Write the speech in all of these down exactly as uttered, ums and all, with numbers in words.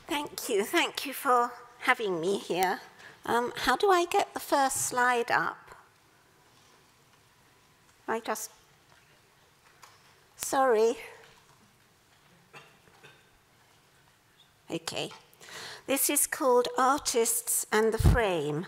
Thank you. Thank you for having me here. Um, how do I get the first slide up? I just... Sorry. Okay. This is called Artists and the Frame.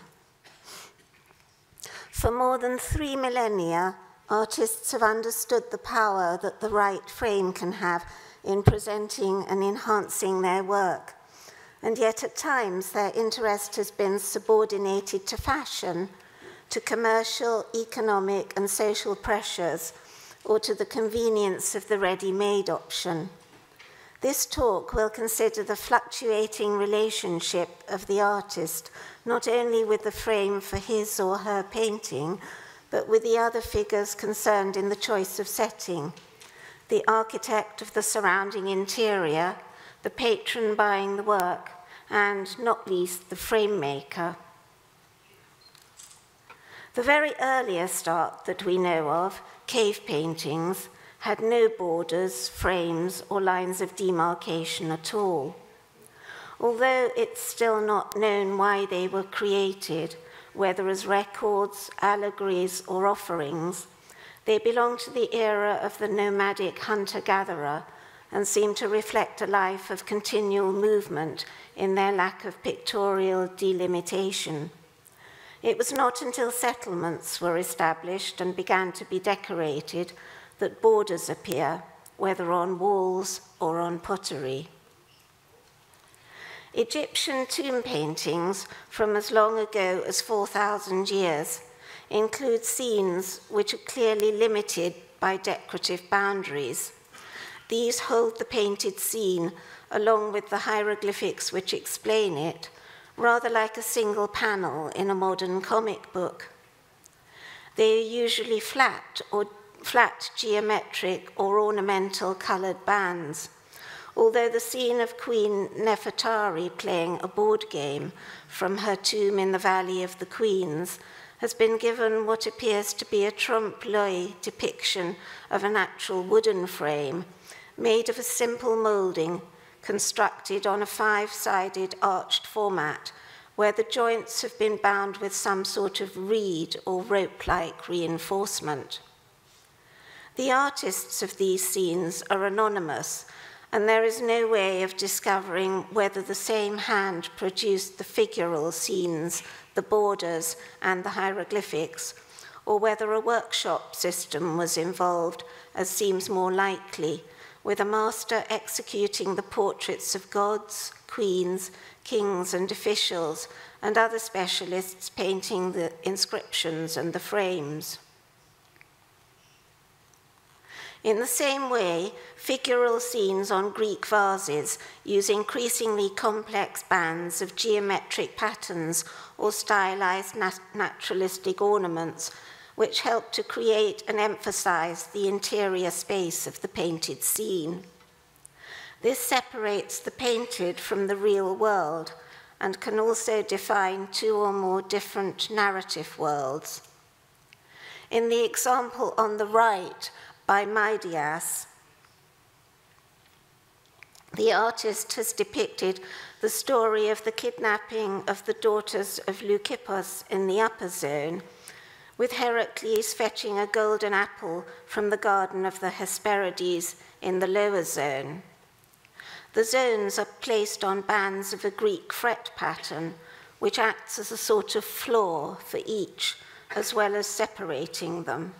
For more than three millennia, artists have understood the power that the right frame can have in presenting and enhancing their work. And yet at times their interest has been subordinated to fashion, to commercial, economic and social pressures, or to the convenience of the ready-made option. This talk will consider the fluctuating relationship of the artist, not only with the frame for his or her painting, but with the other figures concerned in the choice of setting, the architect of the surrounding interior, the patron buying the work, and not least the frame maker. The very earliest art that we know of, cave paintings, had no borders, frames, or lines of demarcation at all. Although it's still not known why they were created, whether as records, allegories, or offerings, they belong to the era of the nomadic hunter-gatherer and seem to reflect a life of continual movement in their lack of pictorial delimitation. It was not until settlements were established and began to be decorated that borders appear, whether on walls or on pottery. Egyptian tomb paintings from as long ago as four thousand years include scenes which are clearly limited by decorative boundaries. These hold the painted scene, along with the hieroglyphics which explain it, rather like a single panel in a modern comic book. They are usually flat or flat geometric or ornamental colored bands, although the scene of Queen Nefertari playing a board game from her tomb in the Valley of the Queens has been given what appears to be a trompe-l'oeil depiction of an actual wooden frame made of a simple molding constructed on a five-sided arched format where the joints have been bound with some sort of reed or rope-like reinforcement. The artists of these scenes are anonymous, and there is no way of discovering whether the same hand produced the figural scenes, the borders, and the hieroglyphics, or whether a workshop system was involved, as seems more likely, with a master executing the portraits of gods, queens, kings, and officials, and other specialists painting the inscriptions and the frames. In the same way, figural scenes on Greek vases use increasingly complex bands of geometric patterns or stylized nat naturalistic ornaments, which help to create and emphasize the interior space of the painted scene. This separates the painted from the real world and can also define two or more different narrative worlds. In the example on the right, by Maidias, the artist has depicted the story of the kidnapping of the daughters of Leucippus in the upper zone, with Heracles fetching a golden apple from the garden of the Hesperides in the lower zone. The zones are placed on bands of a Greek fret pattern, which acts as a sort of floor for each, as well as separating them.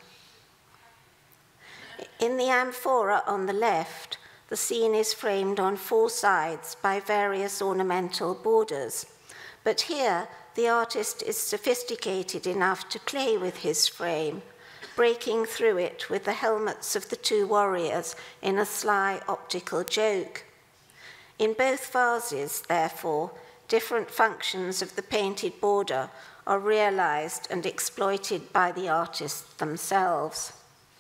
In the amphora on the left, the scene is framed on four sides by various ornamental borders, but here the artist is sophisticated enough to play with his frame, breaking through it with the helmets of the two warriors in a sly optical joke. In both vases, therefore, different functions of the painted border are realized and exploited by the artists themselves.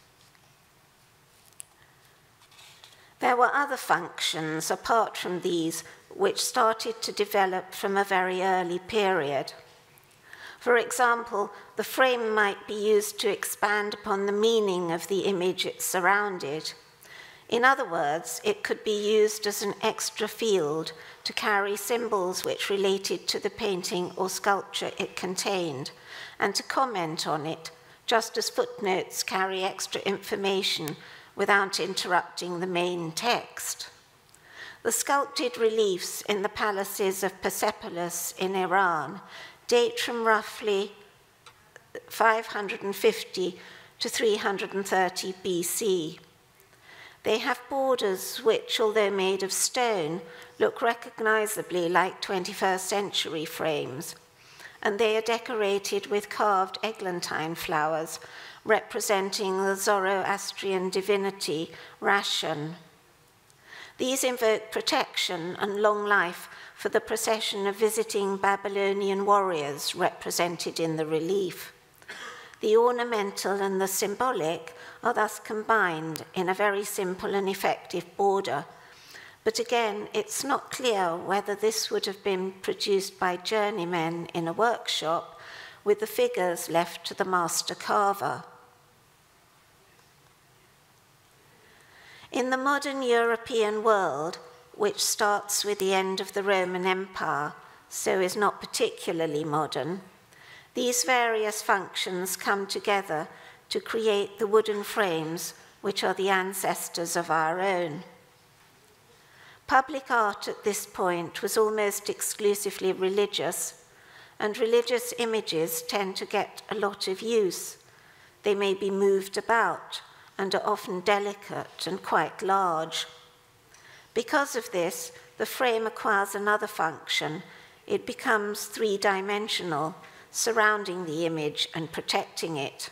There were other functions apart from these which started to develop from a very early period. For example, the frame might be used to expand upon the meaning of the image it surrounded. In other words, it could be used as an extra field to carry symbols which related to the painting or sculpture it contained, and to comment on it, just as footnotes carry extra information without interrupting the main text. The sculpted reliefs in the palaces of Persepolis in Iran date from roughly five hundred fifty to three hundred thirty B C. They have borders which, although made of stone, look recognizably like twenty-first century frames, and they are decorated with carved eglantine flowers representing the Zoroastrian divinity Rashun. These invoke protection and long life for the procession of visiting Babylonian warriors represented in the relief. The ornamental and the symbolic are thus combined in a very simple and effective border. But again, it's not clear whether this would have been produced by journeymen in a workshop with the figures left to the master carver. In the modern European world, which starts with the end of the Roman Empire, so is not particularly modern, these various functions come together to create the wooden frames which are the ancestors of our own. Public art at this point was almost exclusively religious, and religious images tend to get a lot of use. They may be moved about and are often delicate and quite large. Because of this, the frame acquires another function. It becomes three-dimensional, surrounding the image and protecting it.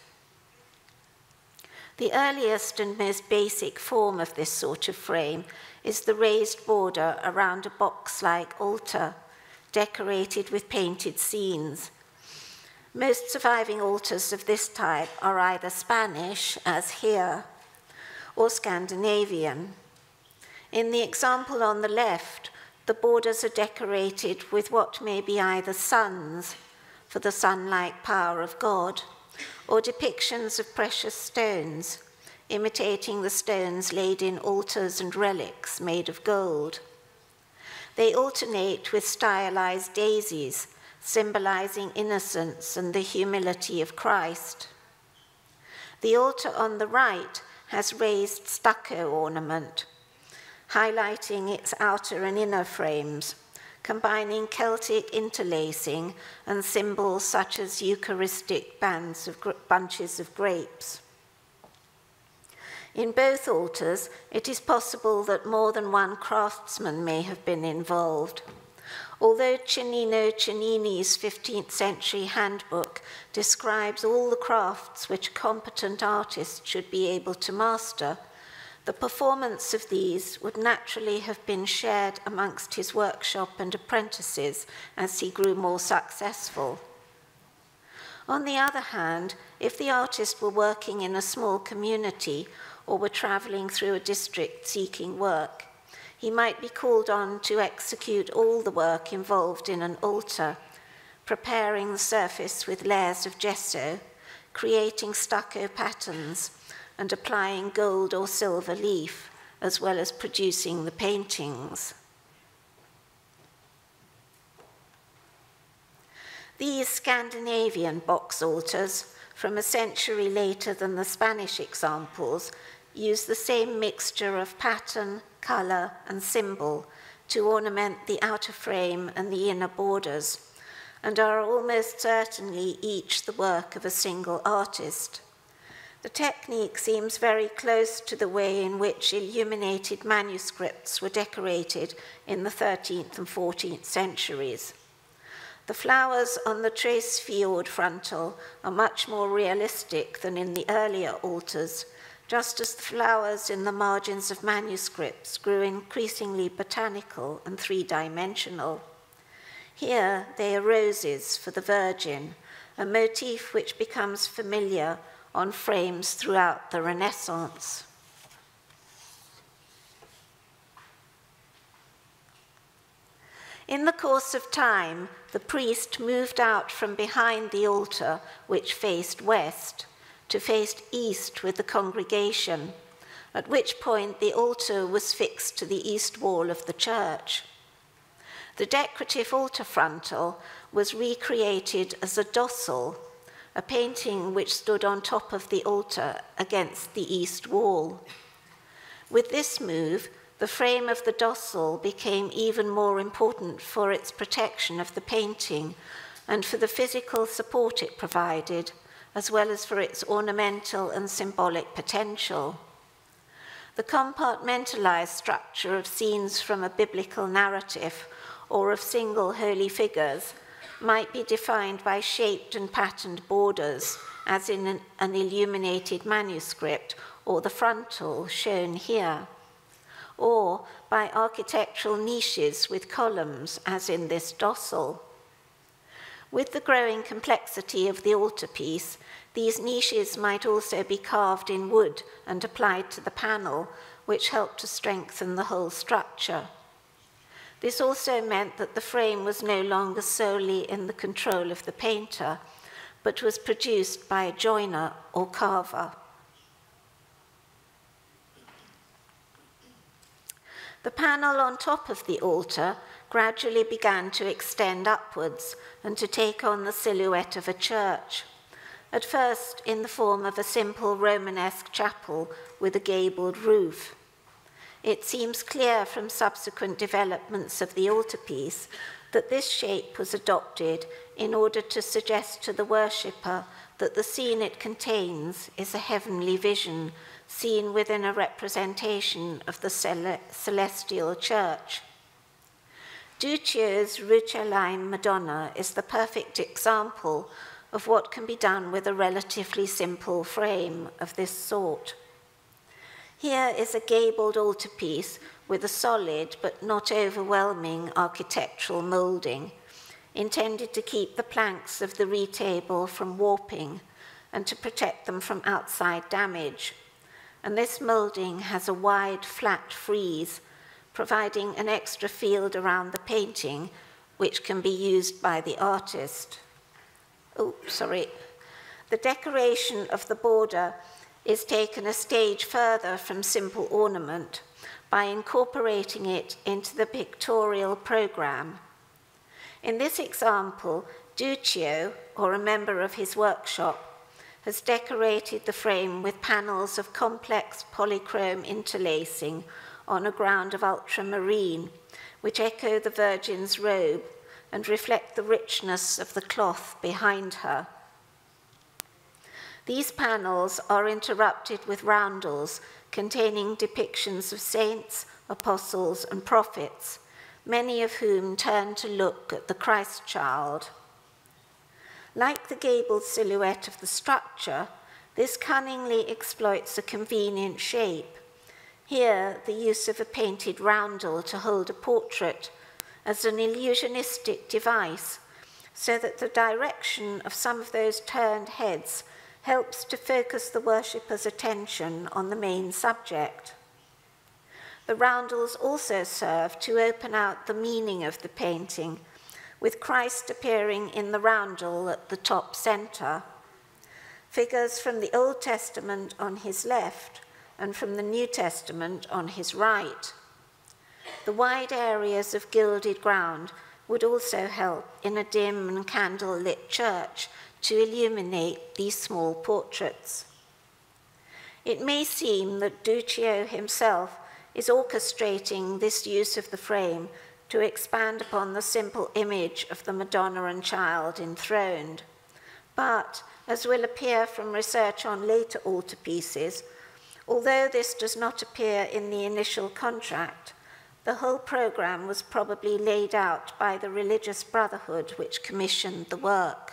The earliest and most basic form of this sort of frame is the raised border around a box-like altar, decorated with painted scenes. Most surviving altars of this type are either Spanish, as here, or Scandinavian. In the example on the left, the borders are decorated with what may be either suns, for the sun-like power of God, or depictions of precious stones, imitating the stones laid in altars and relics made of gold. They alternate with stylized daisies, symbolizing innocence and the humility of Christ. The altar on the right has raised stucco ornament, highlighting its outer and inner frames, combining Celtic interlacing and symbols such as Eucharistic bands of bunches of grapes. In both altars, it is possible that more than one craftsman may have been involved. Although Cennino Cennini's fifteenth century handbook describes all the crafts which a competent artist should be able to master, the performance of these would naturally have been shared amongst his workshop and apprentices as he grew more successful. On the other hand, if the artist were working in a small community or were traveling through a district seeking work, he might be called on to execute all the work involved in an altar, preparing the surface with layers of gesso, creating stucco patterns, and applying gold or silver leaf, as well as producing the paintings. These Scandinavian box altars, from a century later than the Spanish examples, use the same mixture of pattern, color, and symbol to ornament the outer frame and the inner borders, and are almost certainly each the work of a single artist. The technique seems very close to the way in which illuminated manuscripts were decorated in the thirteenth and fourteenth centuries. The flowers on the Tres Fjord frontal are much more realistic than in the earlier altars, just as the flowers in the margins of manuscripts grew increasingly botanical and three-dimensional. Here they are roses for the Virgin, a motif which becomes familiar on frames throughout the Renaissance. In the course of time, the priest moved out from behind the altar, which faced west, to face east with the congregation, at which point the altar was fixed to the east wall of the church. The decorative altar frontal was recreated as a dossal, a painting which stood on top of the altar against the east wall. With this move, the frame of the dossal became even more important for its protection of the painting and for the physical support it provided, as well as for its ornamental and symbolic potential. The compartmentalized structure of scenes from a biblical narrative or of single holy figures might be defined by shaped and patterned borders, as in an, an illuminated manuscript, or the frontal shown here, or by architectural niches with columns, as in this dossal. With the growing complexity of the altarpiece, these niches might also be carved in wood and applied to the panel, which helped to strengthen the whole structure. This also meant that the frame was no longer solely in the control of the painter, but was produced by a joiner or carver. The panel on top of the altar gradually began to extend upwards and to take on the silhouette of a church, at first in the form of a simple Romanesque chapel with a gabled roof. It seems clear from subsequent developments of the altarpiece that this shape was adopted in order to suggest to the worshipper that the scene it contains is a heavenly vision seen within a representation of the cele- celestial church. Duccio's Rucellai Madonna is the perfect example of what can be done with a relatively simple frame of this sort. Here is a gabled altarpiece with a solid but not overwhelming architectural moulding, intended to keep the planks of the retable from warping and to protect them from outside damage. And this moulding has a wide, flat frieze, providing an extra field around the painting, which can be used by the artist. Oh, sorry. The decoration of the border is taken a stage further from simple ornament by incorporating it into the pictorial program. In this example, Duccio, or a member of his workshop, has decorated the frame with panels of complex polychrome interlacing on a ground of ultramarine, which echo the Virgin's robe and reflect the richness of the cloth behind her. These panels are interrupted with roundels containing depictions of saints, apostles, and prophets, many of whom turn to look at the Christ child. Like the gabled silhouette of the structure, this cunningly exploits a convenient shape. Here, the use of a painted roundel to hold a portrait as an illusionistic device, so that the direction of some of those turned heads helps to focus the worshipper's attention on the main subject. The roundels also serve to open out the meaning of the painting, with Christ appearing in the roundel at the top center, figures from the Old Testament on his left and from the New Testament on his right. The wide areas of gilded ground would also help in a dim and candle-lit church to illuminate these small portraits. It may seem that Duccio himself is orchestrating this use of the frame to expand upon the simple image of the Madonna and Child enthroned. But, as will appear from research on later altarpieces, although this does not appear in the initial contract, the whole program was probably laid out by the religious brotherhood which commissioned the work.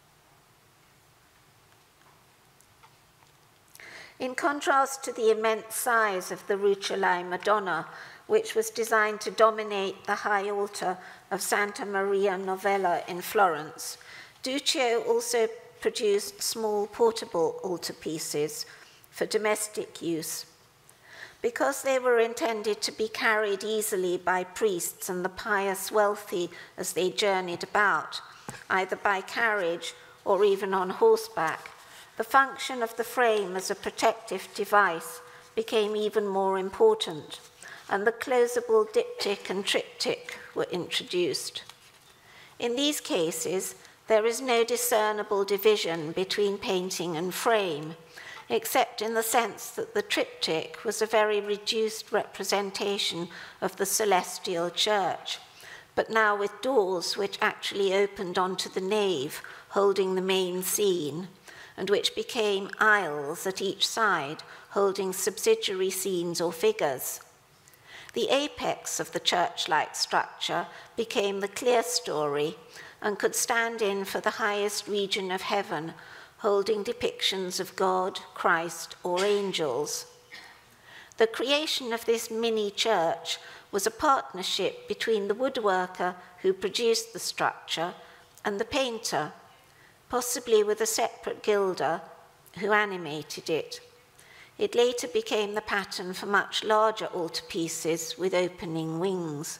In contrast to the immense size of the Rucellai Madonna, which was designed to dominate the high altar of Santa Maria Novella in Florence, Duccio also produced small portable altarpieces for domestic use. Because they were intended to be carried easily by priests and the pious wealthy as they journeyed about, either by carriage or even on horseback, the function of the frame as a protective device became even more important, and the closable diptych and triptych were introduced. In these cases, there is no discernible division between painting and frame, except in the sense that the triptych was a very reduced representation of the celestial church, but now with doors which actually opened onto the nave, holding the main scene, and which became aisles at each side, holding subsidiary scenes or figures. The apex of the church-like structure became the clerestory and could stand in for the highest region of heaven, holding depictions of God, Christ, or angels. The creation of this mini-church was a partnership between the woodworker who produced the structure and the painter, possibly with a separate gilder who animated it. It later became the pattern for much larger altarpieces with opening wings.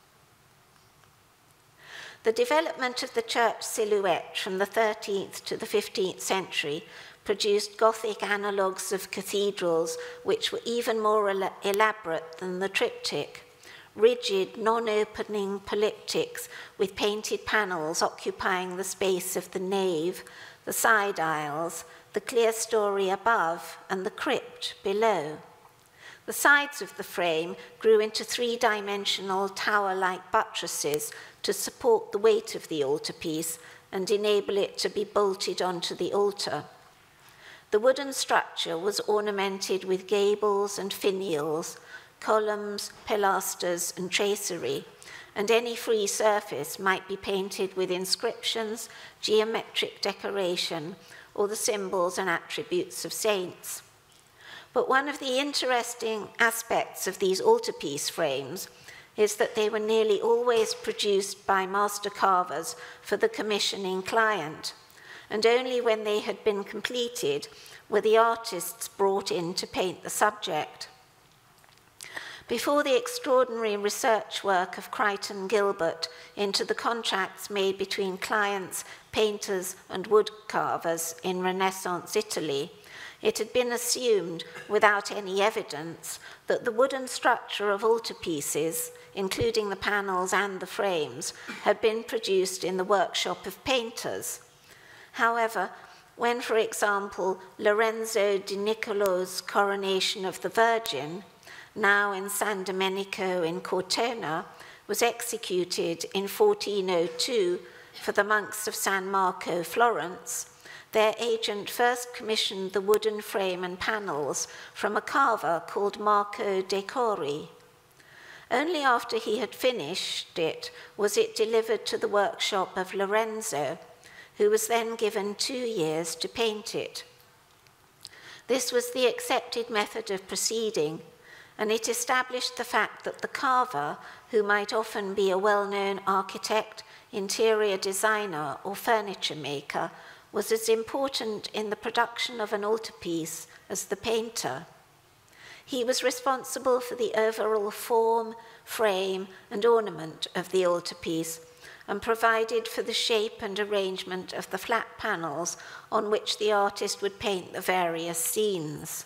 The development of the church silhouette from the thirteenth to the fifteenth century produced Gothic analogues of cathedrals which were even more el- elaborate than the triptych, rigid, non-opening polyptychs with painted panels occupying the space of the nave, the side aisles, the clerestory above, and the crypt below. The sides of the frame grew into three-dimensional tower-like buttresses to support the weight of the altarpiece and enable it to be bolted onto the altar. The wooden structure was ornamented with gables and finials, columns, pilasters, and tracery, and any free surface might be painted with inscriptions, geometric decoration, or the symbols and attributes of saints. But one of the interesting aspects of these altarpiece frames is that they were nearly always produced by master carvers for the commissioning client, and only when they had been completed were the artists brought in to paint the subject. Before the extraordinary research work of Crichton Gilbert into the contracts made between clients, painters, and wood carvers in Renaissance Italy, it had been assumed, without any evidence, that the wooden structure of altarpieces, including the panels and the frames, had been produced in the workshop of painters. However, when, for example, Lorenzo di Niccolo's Coronation of the Virgin, now in San Domenico in Cortona, was executed in fourteen oh two for the monks of San Marco, Florence, their agent first commissioned the wooden frame and panels from a carver called Marco de Cori. Only after he had finished it was it delivered to the workshop of Lorenzo, who was then given two years to paint it. This was the accepted method of proceeding, and it established the fact that the carver, who might often be a well-known architect, interior designer, or furniture maker, was as important in the production of an altarpiece as the painter. He was responsible for the overall form, frame, and ornament of the altarpiece, and provided for the shape and arrangement of the flat panels on which the artist would paint the various scenes.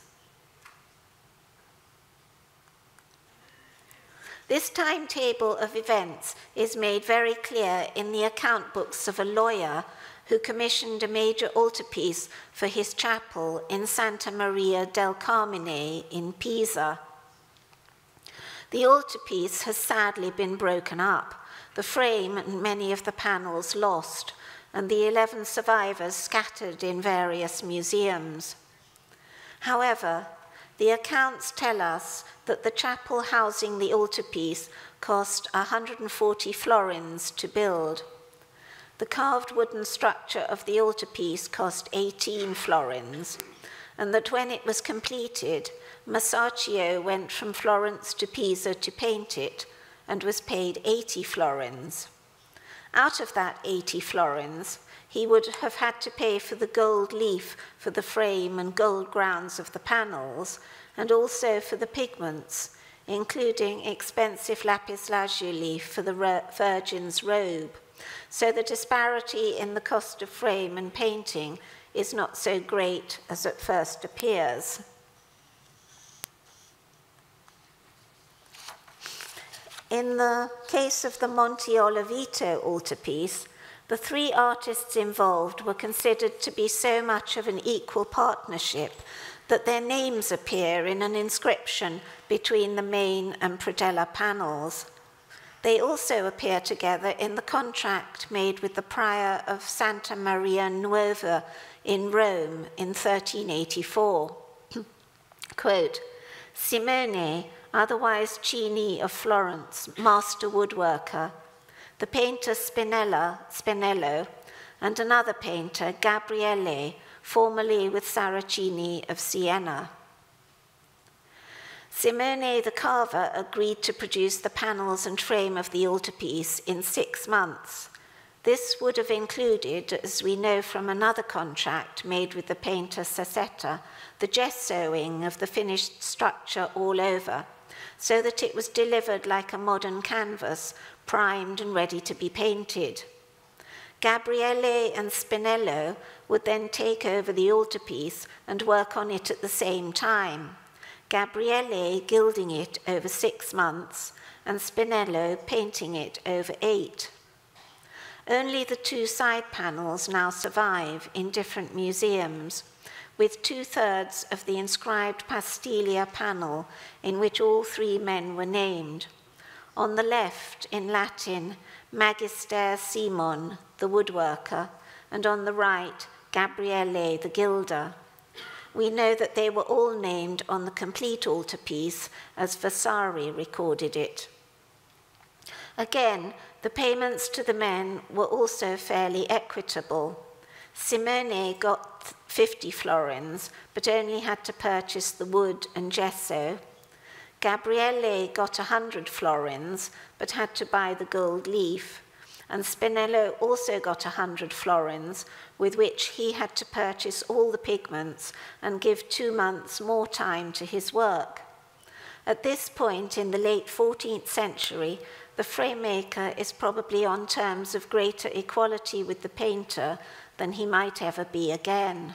This timetable of events is made very clear in the account books of a lawyer who commissioned a major altarpiece for his chapel in Santa Maria del Carmine in Pisa. The altarpiece has sadly been broken up, the frame and many of the panels lost, and the eleven survivors scattered in various museums. However, the accounts tell us that the chapel housing the altarpiece cost one hundred forty florins to build. The carved wooden structure of the altarpiece cost eighteen florins, and that when it was completed, Masaccio went from Florence to Pisa to paint it and was paid eighty florins. Out of that eighty florins, he would have had to pay for the gold leaf for the frame and gold grounds of the panels, and also for the pigments, including expensive lapis lazuli for the Virgin's robe. So the disparity in the cost of frame and painting is not so great as at first appears. In the case of the Monte Olivito altarpiece, the three artists involved were considered to be so much of an equal partnership that their names appear in an inscription between the main and predella panels. They also appear together in the contract made with the prior of Santa Maria Nuova in Rome in thirteen eighty-four. Quote, Simone, otherwise Cini of Florence, master woodworker, the painter Spinella, Spinello, and another painter, Gabriele, formerly with Saracini of Siena. Simone the carver agreed to produce the panels and frame of the altarpiece in six months. This would have included, as we know from another contract made with the painter Sassetta, the gessoing of the finished structure all over, so that it was delivered like a modern canvas, primed and ready to be painted. Gabriele and Spinello would then take over the altarpiece and work on it at the same time, Gabriele gilding it over six months and Spinello painting it over eight. Only the two side panels now survive in different museums, with two-thirds of the inscribed Pastiglia panel in which all three men were named. On the left, in Latin, Magister Simon, the woodworker, and on the right, Gabriele, the gilder. We know that they were all named on the complete altarpiece as Vasari recorded it. Again, the payments to the men were also fairly equitable. Simone got fifty florins, but only had to purchase the wood and gesso. Gabriele got one hundred florins, but had to buy the gold leaf. And Spinello also got one hundred florins, with which he had to purchase all the pigments and give two months more time to his work. At this point in the late fourteenth century, the frame maker is probably on terms of greater equality with the painter than he might ever be again.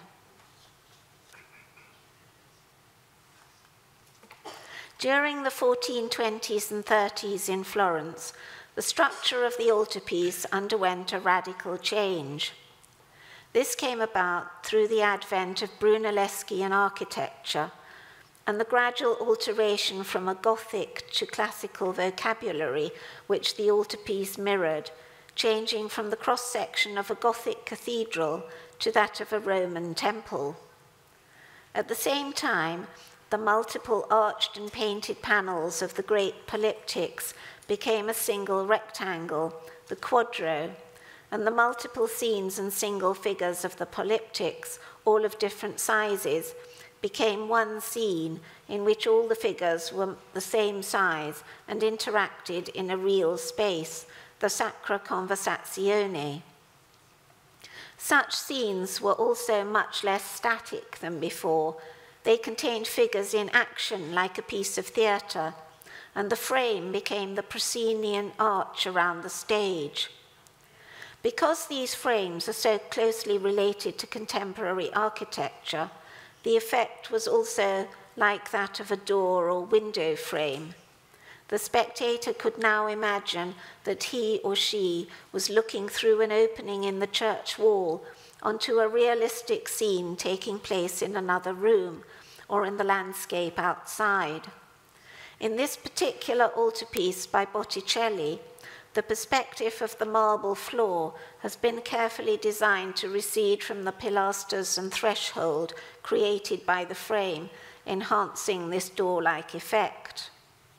During the fourteen twenties and thirties in Florence, the structure of the altarpiece underwent a radical change. This came about through the advent of Brunelleschian architecture and the gradual alteration from a Gothic to classical vocabulary which the altarpiece mirrored, changing from the cross-section of a Gothic cathedral to that of a Roman temple. At the same time, the multiple arched and painted panels of the great polyptychs became a single rectangle, the quadro, and the multiple scenes and single figures of the polyptychs, all of different sizes, became one scene in which all the figures were the same size and interacted in a real space, the Sacra Conversazione. Such scenes were also much less static than before. They contained figures in action like a piece of theatre, and the frame became the proscenium arch around the stage. Because these frames are so closely related to contemporary architecture, the effect was also like that of a door or window frame. The spectator could now imagine that he or she was looking through an opening in the church wall onto a realistic scene taking place in another room or in the landscape outside. In this particular altarpiece by Botticelli, the perspective of the marble floor has been carefully designed to recede from the pilasters and threshold created by the frame, enhancing this door-like effect.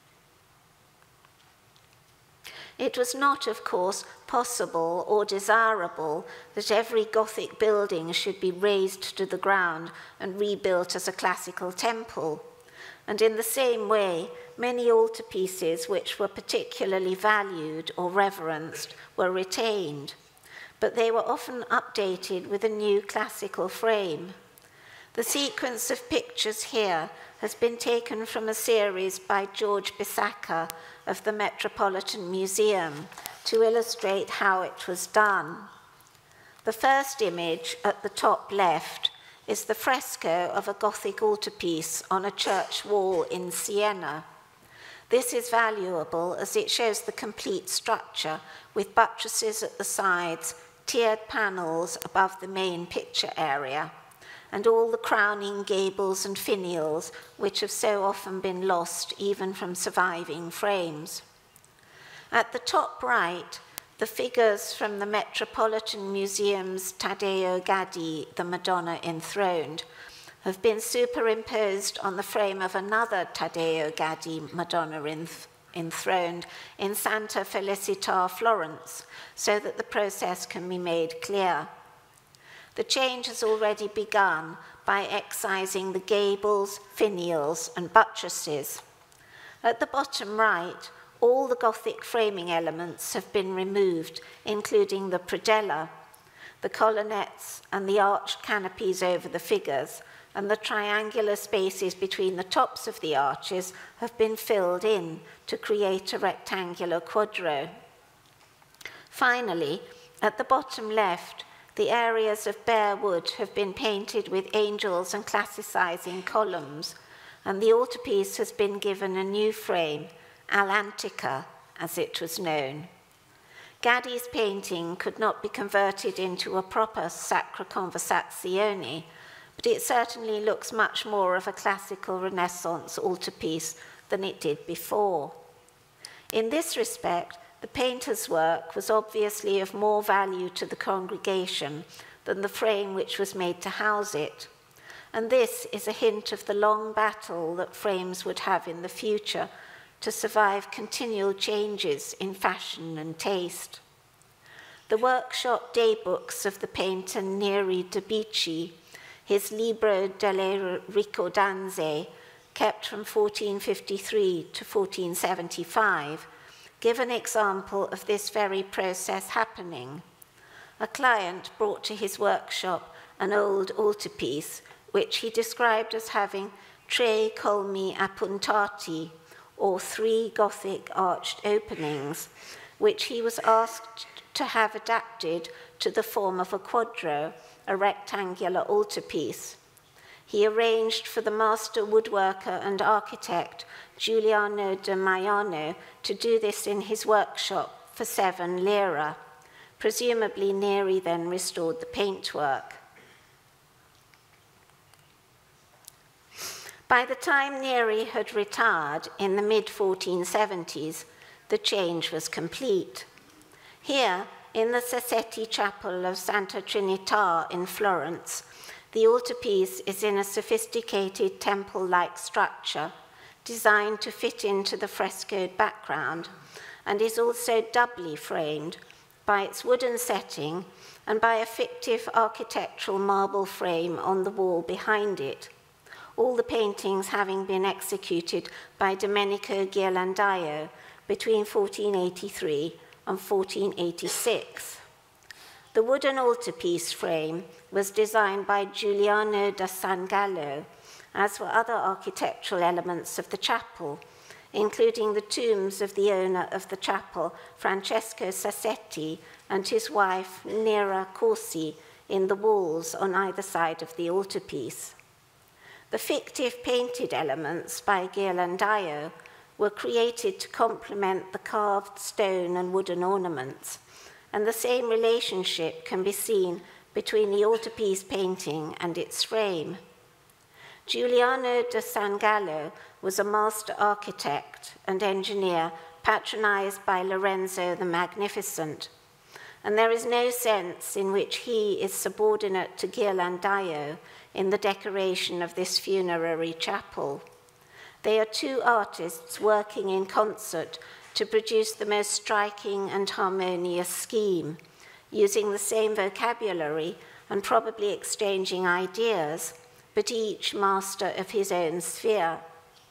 It was not, of course, possible or desirable that every Gothic building should be razed to the ground and rebuilt as a classical temple. And in the same way, many altarpieces which were particularly valued or reverenced were retained, but they were often updated with a new classical frame. The sequence of pictures here has been taken from a series by George Bissacca of the Metropolitan Museum to illustrate how it was done. The first image at the top left is the fresco of a Gothic altarpiece on a church wall in Siena. This is valuable as it shows the complete structure with buttresses at the sides, tiered panels above the main picture area, and all the crowning gables and finials which have so often been lost even from surviving frames. At the top right, the figures from the Metropolitan Museum's Taddeo Gaddi, the Madonna Enthroned, have been superimposed on the frame of another Taddeo Gaddi Madonna Enthroned in Santa Felicita, Florence, so that the process can be made clear. The change has already begun by excising the gables, finials, and buttresses. At the bottom right, all the Gothic framing elements have been removed, including the predella, the colonnettes, and the arched canopies over the figures, and the triangular spaces between the tops of the arches have been filled in to create a rectangular quadro. Finally, at the bottom left, the areas of bare wood have been painted with angels and classicizing columns, and the altarpiece has been given a new frame, Allantica, as it was known. Gaddi's painting could not be converted into a proper Sacra Conversazione, but it certainly looks much more of a classical Renaissance altarpiece than it did before. In this respect, the painter's work was obviously of more value to the congregation than the frame which was made to house it, and this is a hint of the long battle that frames would have in the future to survive continual changes in fashion and taste. The workshop daybooks of the painter Neri de' Bici, his Libro delle Ricordanze, kept from fourteen fifty-three to fourteen seventy-five, give an example of this very process happening. A client brought to his workshop an old altarpiece, which he described as having tre colmi appuntati, or three Gothic arched openings, which he was asked to have adapted to the form of a quadro, a rectangular altarpiece. He arranged for the master woodworker and architect, Giuliano da Maiano, to do this in his workshop for seven lira. Presumably, Neri then restored the paintwork. By the time Neri had retired in the mid fourteen seventies, the change was complete. Here, in the Sassetti Chapel of Santa Trinità in Florence, the altarpiece is in a sophisticated temple-like structure designed to fit into the frescoed background, and is also doubly framed by its wooden setting and by a fictive architectural marble frame on the wall behind it, all the paintings having been executed by Domenico Ghirlandaio between fourteen eighty-three and fourteen eighty-six. The wooden altarpiece frame was designed by Giuliano da San Gallo, as were other architectural elements of the chapel, including the tombs of the owner of the chapel, Francesco Sassetti, and his wife, Nera Corsi, in the walls on either side of the altarpiece. The fictive painted elements by Ghirlandaio were created to complement the carved stone and wooden ornaments, and the same relationship can be seen between the altarpiece painting and its frame. Giuliano da San Gallo was a master architect and engineer patronized by Lorenzo the Magnificent, and there is no sense in which he is subordinate to Ghirlandaio in the decoration of this funerary chapel. They are two artists working in concert to produce the most striking and harmonious scheme, using the same vocabulary and probably exchanging ideas, but each master of his own sphere.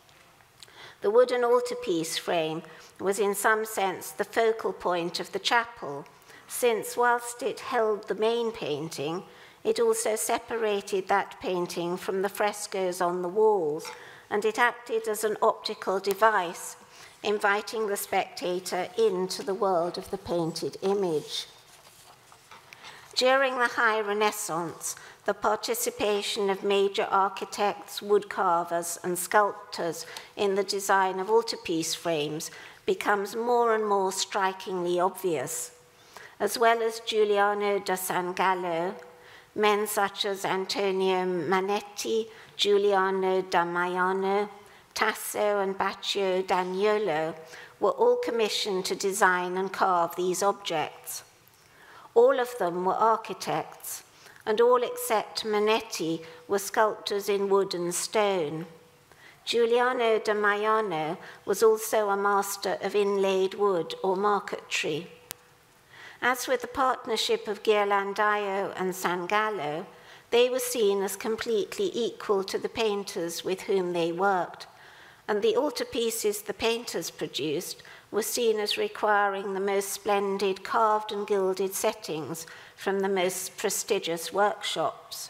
The wooden altarpiece frame was in some sense the focal point of the chapel, since whilst it held the main painting, it also separated that painting from the frescoes on the walls, and it acted as an optical device, inviting the spectator into the world of the painted image. During the High Renaissance, the participation of major architects, woodcarvers, and sculptors in the design of altarpiece frames becomes more and more strikingly obvious. As well as Giuliano da San Gallo, men such as Antonio Manetti, Giuliano da Maiano, Tasso, and Baccio d'Agnolo were all commissioned to design and carve these objects. All of them were architects, and all except Manetti were sculptors in wood and stone. Giuliano da Maiano was also a master of inlaid wood or marquetry. As with the partnership of Ghirlandaio and San Gallo, they were seen as completely equal to the painters with whom they worked, and the altarpieces the painters produced were seen as requiring the most splendid carved and gilded settings from the most prestigious workshops.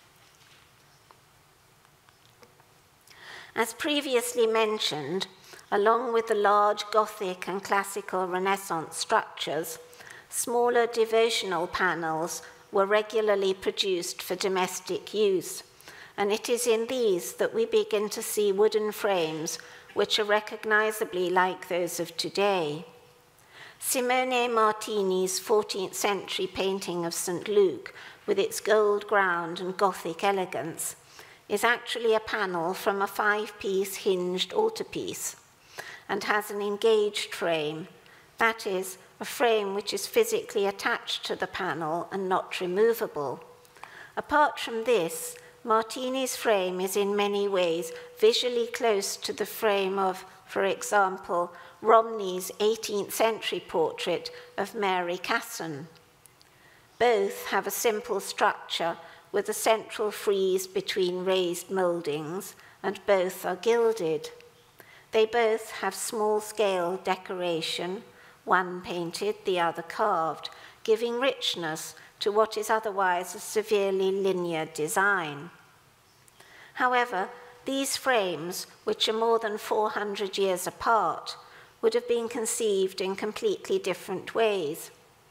As previously mentioned, along with the large Gothic and classical Renaissance structures, smaller devotional panels were regularly produced for domestic use, and it is in these that we begin to see wooden frames which are recognizably like those of today. Simone Martini's fourteenth century painting of Saint Luke, with its gold ground and Gothic elegance, is actually a panel from a five-piece hinged altarpiece and has an engaged frame, that is, a frame which is physically attached to the panel and not removable. Apart from this, Martini's frame is in many ways visually close to the frame of, for example, Romney's eighteenth century portrait of Mary Casson. Both have a simple structure with a central frieze between raised mouldings, and both are gilded. They both have small-scale decoration, one painted, the other carved, giving richness to what is otherwise a severely linear design. However, these frames, which are more than four hundred years apart, would have been conceived in completely different ways.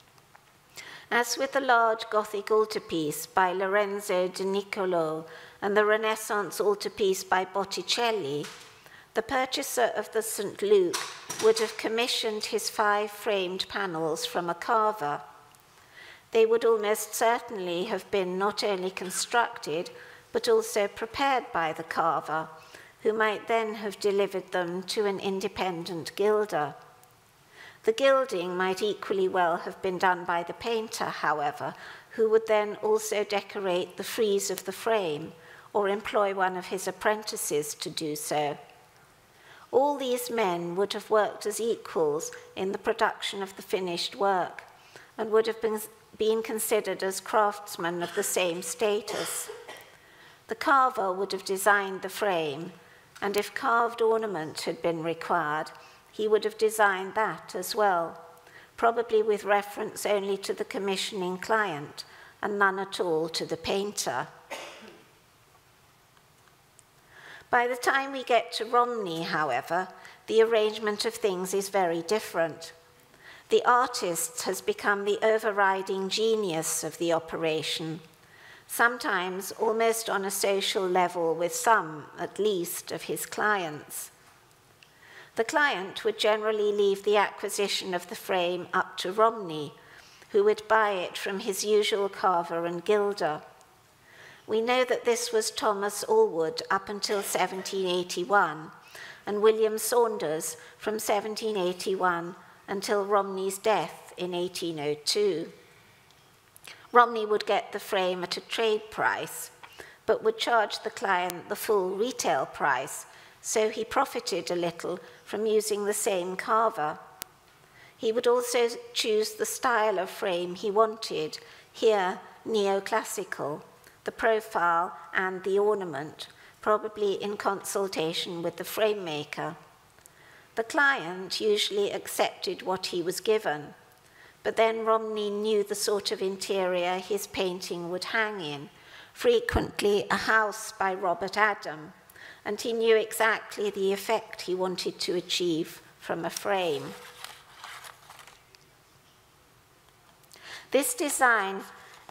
As with the large Gothic altarpiece by Lorenzo de Niccolò and the Renaissance altarpiece by Botticelli, the purchaser of the Saint Luke would have commissioned his five framed panels from a carver. They would almost certainly have been not only constructed, but also prepared by the carver, who might then have delivered them to an independent gilder. The gilding might equally well have been done by the painter, however, who would then also decorate the frieze of the frame or employ one of his apprentices to do so. All these men would have worked as equals in the production of the finished work and would have been, been considered as craftsmen of the same status. The carver would have designed the frame, and if carved ornament had been required, he would have designed that as well, probably with reference only to the commissioning client and none at all to the painter. By the time we get to Romney, however, the arrangement of things is very different. The artist has become the overriding genius of the operation, sometimes almost on a social level with some, at least, of his clients. The client would generally leave the acquisition of the frame up to Romney, who would buy it from his usual carver and gilder. We know that this was Thomas Allwood up until seventeen eighty-one, and William Saunders from seventeen eighty-one until Romney's death in eighteen oh two. Romney would get the frame at a trade price, but would charge the client the full retail price, so he profited a little from using the same carver. He would also choose the style of frame he wanted, here neoclassical, the profile and the ornament, probably in consultation with the frame maker. The client usually accepted what he was given, but then Romney knew the sort of interior his painting would hang in, frequently a house by Robert Adam, and he knew exactly the effect he wanted to achieve from a frame. This design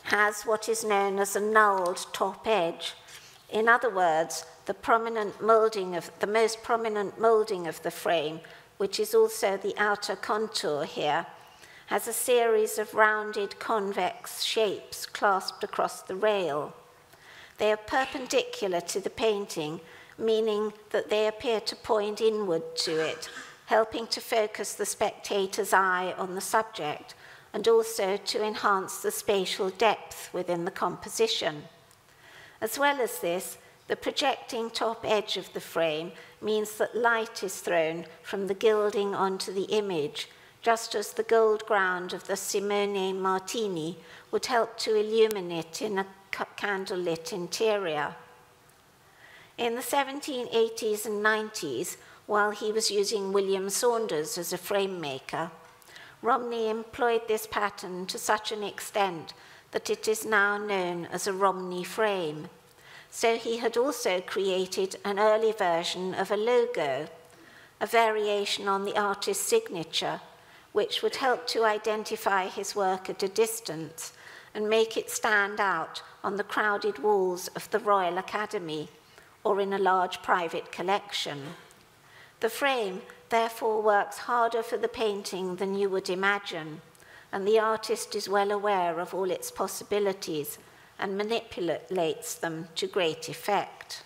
has what is known as a nulled top edge. In other words, the prominent moulding of the most prominent moulding of the frame, which is also the outer contour here, has a series of rounded convex shapes clasped across the rail. They are perpendicular to the painting, meaning that they appear to point inward to it, helping to focus the spectator's eye on the subject and also to enhance the spatial depth within the composition. As well as this, the projecting top edge of the frame means that light is thrown from the gilding onto the image, just as the gold ground of the Simone Martini would help to illumine it in a candlelit interior. In the seventeen eighties and nineties, while he was using William Saunders as a frame maker, Romney employed this pattern to such an extent that it is now known as a Romney frame. So he had also created an early version of a logo, a variation on the artist's signature, which would help to identify his work at a distance and make it stand out on the crowded walls of the Royal Academy or in a large private collection. The frame therefore works harder for the painting than you would imagine, and the artist is well aware of all its possibilities and manipulates them to great effect.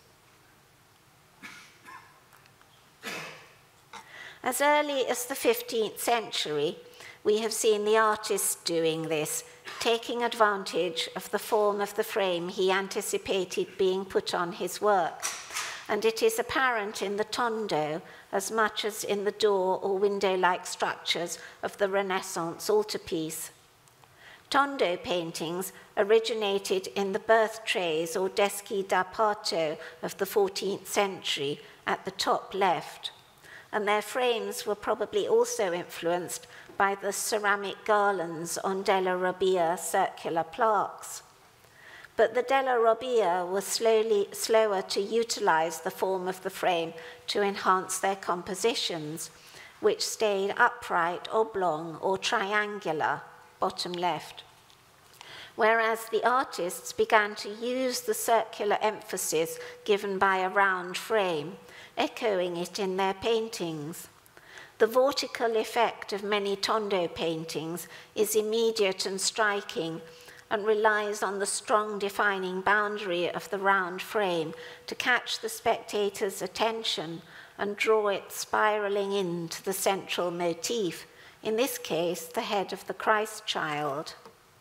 As early as the fifteenth century, we have seen the artist doing this, taking advantage of the form of the frame he anticipated being put on his work, and it is apparent in the tondo as much as in the door or window-like structures of the Renaissance altarpiece. Tondo paintings originated in the birth trays or deschi da parto of the fourteenth century at the top left, and their frames were probably also influenced by the ceramic garlands on Della Robbia circular plaques. But the Della Robbia were slowly, slower to utilize the form of the frame to enhance their compositions, which stayed upright, oblong, or triangular, bottom left. Whereas the artists began to use the circular emphasis given by a round frame, echoing it in their paintings. The vortical effect of many tondo paintings is immediate and striking, and relies on the strong defining boundary of the round frame to catch the spectator's attention and draw it spiraling into the central motif, in this case, the head of the Christ child.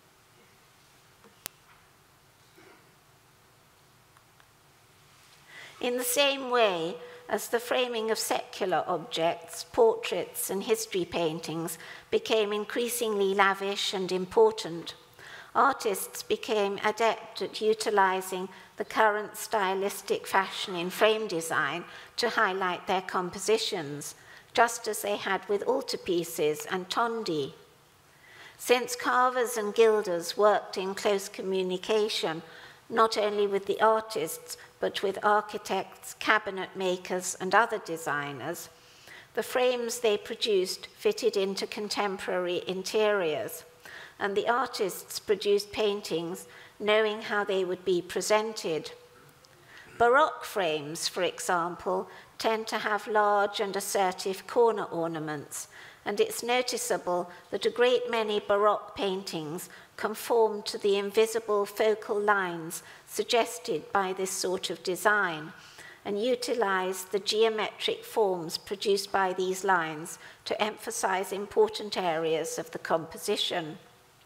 In the same way as the framing of secular objects, portraits, and history paintings became increasingly lavish and important, artists became adept at utilizing the current stylistic fashion in frame design to highlight their compositions, just as they had with altarpieces and tondi. Since carvers and gilders worked in close communication, not only with the artists, but with architects, cabinet makers, and other designers, the frames they produced fitted into contemporary interiors, and the artists produced paintings knowing how they would be presented. Baroque frames, for example, tend to have large and assertive corner ornaments, and it's noticeable that a great many Baroque paintings conform to the invisible focal lines suggested by this sort of design, and utilize the geometric forms produced by these lines to emphasize important areas of the composition.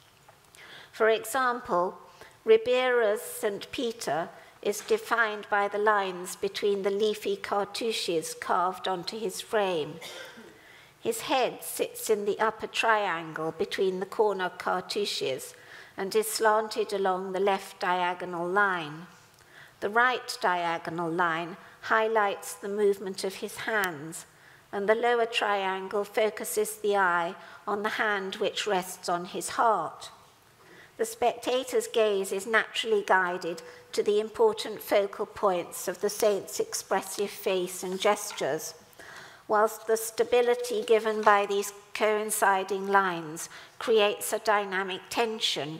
For example, Ribera's Saint Peter is defined by the lines between the leafy cartouches carved onto his frame. His head sits in the upper triangle between the corner cartouches and is slanted along the left diagonal line. The right diagonal line highlights the movement of his hands, and the lower triangle focuses the eye on the hand which rests on his heart. The spectator's gaze is naturally guided to the important focal points of the saint's expressive face and gestures, whilst the stability given by these coinciding lines creates a dynamic tension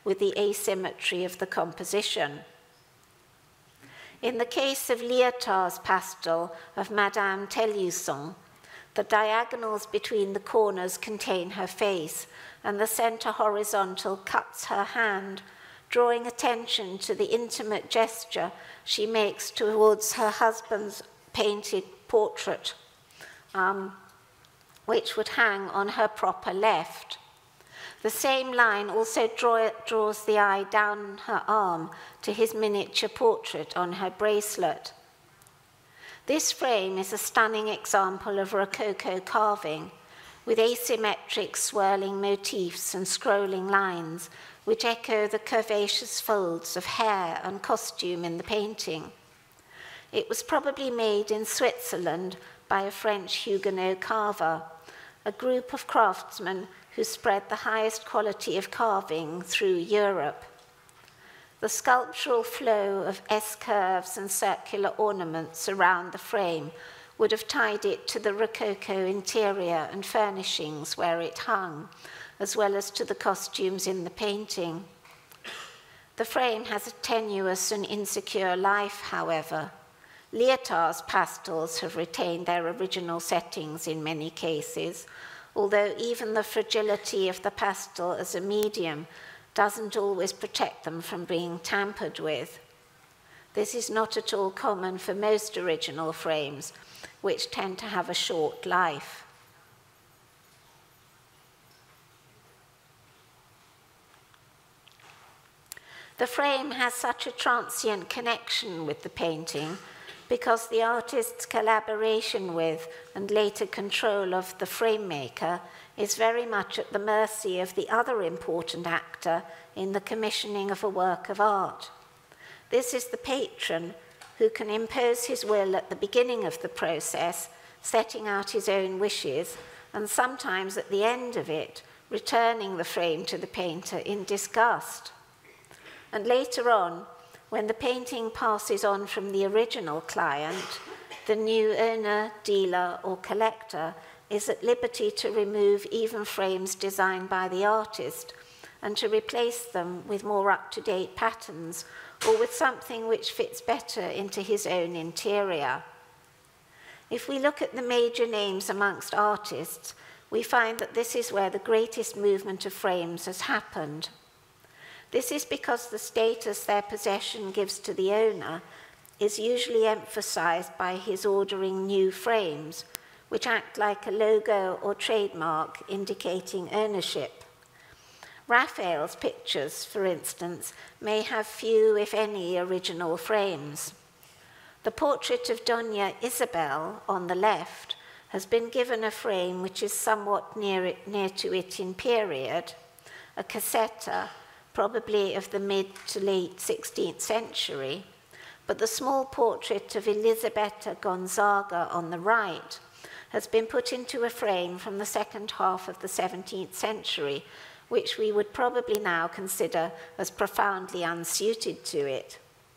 with the asymmetry of the composition. In the case of Lyotard's pastel of Madame Telliusson, the diagonals between the corners contain her face, and the center horizontal cuts her hand, drawing attention to the intimate gesture she makes towards her husband's painted portrait, um, which would hang on her proper left. The same line also draw, draws the eye down her arm to his miniature portrait on her bracelet. This frame is a stunning example of Rococo carving, with asymmetric swirling motifs and scrolling lines, which echo the curvaceous folds of hair and costume in the painting. It was probably made in Switzerland by a French Huguenot carver, a group of craftsmen who spread the highest quality of carving through Europe. The sculptural flow of S-curves and circular ornaments around the frame would have tied it to the Rococo interior and furnishings where it hung, as well as to the costumes in the painting. The frame has a tenuous and insecure life, however. Lyotard's pastels have retained their original settings in many cases, although even the fragility of the pastel as a medium doesn't always protect them from being tampered with. This is not at all common for most original frames, which tend to have a short life. The frame has such a transient connection with the painting because the artist's collaboration with and later control of the frame maker is very much at the mercy of the other important actor in the commissioning of a work of art. This is the patron, who can impose his will at the beginning of the process, setting out his own wishes, and sometimes at the end of it, returning the frame to the painter in disgust. And later on, when the painting passes on from the original client, the new owner, dealer, or collector is at liberty to remove even frames designed by the artist and to replace them with more up-to-date patterns or with something which fits better into his own interior. If we look at the major names amongst artists, we find that this is where the greatest movement of frames has happened. This is because the status their possession gives to the owner is usually emphasized by his ordering new frames, which act like a logo or trademark indicating ownership. Raphael's pictures, for instance, may have few, if any, original frames. The portrait of Dona Isabel on the left has been given a frame which is somewhat near, it, near to it in period, a cassetta, probably of the mid to late sixteenth century, but the small portrait of Elisabetta Gonzaga on the right has been put into a frame from the second half of the seventeenth century, which we would probably now consider as profoundly unsuited to it.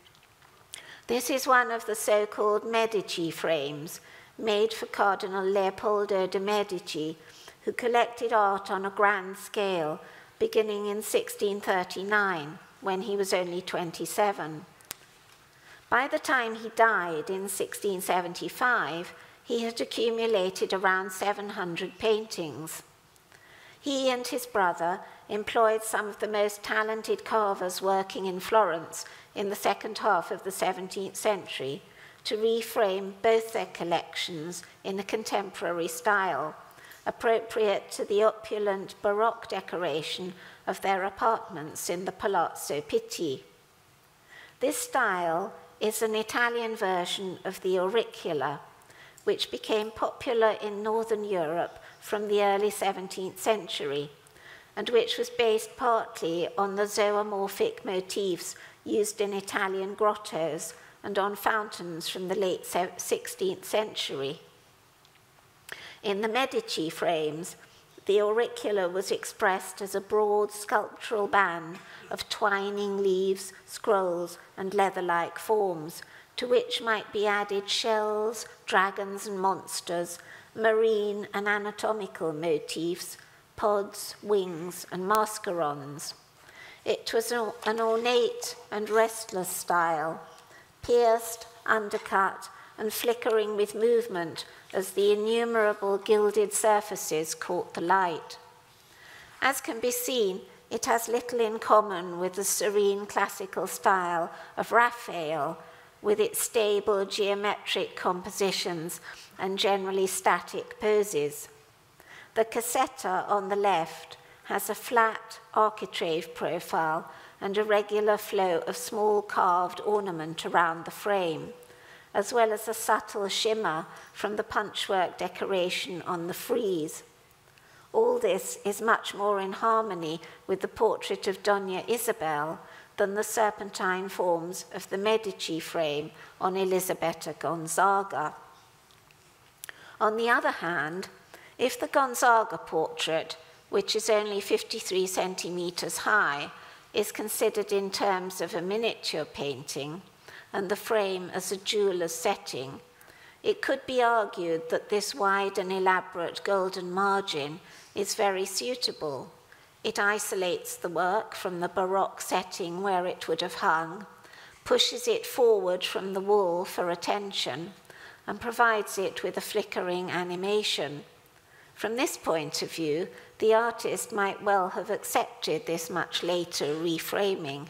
This is one of the so-called Medici frames, made for Cardinal Leopoldo de' Medici, who collected art on a grand scale, beginning in sixteen thirty-nine, when he was only twenty-seven. By the time he died in sixteen seventy-five, he had accumulated around seven hundred paintings. He and his brother employed some of the most talented carvers working in Florence in the second half of the seventeenth century to reframe both their collections in a contemporary style, appropriate to the opulent Baroque decoration of their apartments in the Palazzo Pitti. This style is an Italian version of the auricula, which became popular in Northern Europe from the early seventeenth century, and which was based partly on the zoomorphic motifs used in Italian grottos and on fountains from the late sixteenth century. In the Medici frames, the auricula was expressed as a broad sculptural band of twining leaves, scrolls, and leather-like forms, to which might be added shells, dragons and monsters, marine and anatomical motifs, pods, wings, and mascarons. It was an ornate and restless style, pierced, undercut, and flickering with movement as the innumerable gilded surfaces caught the light. As can be seen, it has little in common with the serene classical style of Raphael, with its stable geometric compositions and generally static poses. The cassetta on the left has a flat architrave profile and a regular flow of small carved ornament around the frame, as well as a subtle shimmer from the punchwork decoration on the frieze. All this is much more in harmony with the portrait of Dona Isabel than the serpentine forms of the Medici frame on Elisabetta Gonzaga. On the other hand, if the Gonzaga portrait, which is only fifty-three centimeters high, is considered in terms of a miniature painting, and the frame as a jeweler's setting, it could be argued that this wide and elaborate golden margin is very suitable. It isolates the work from the Baroque setting where it would have hung, pushes it forward from the wall for attention, and provides it with a flickering animation. From this point of view, the artist might well have accepted this much later reframing.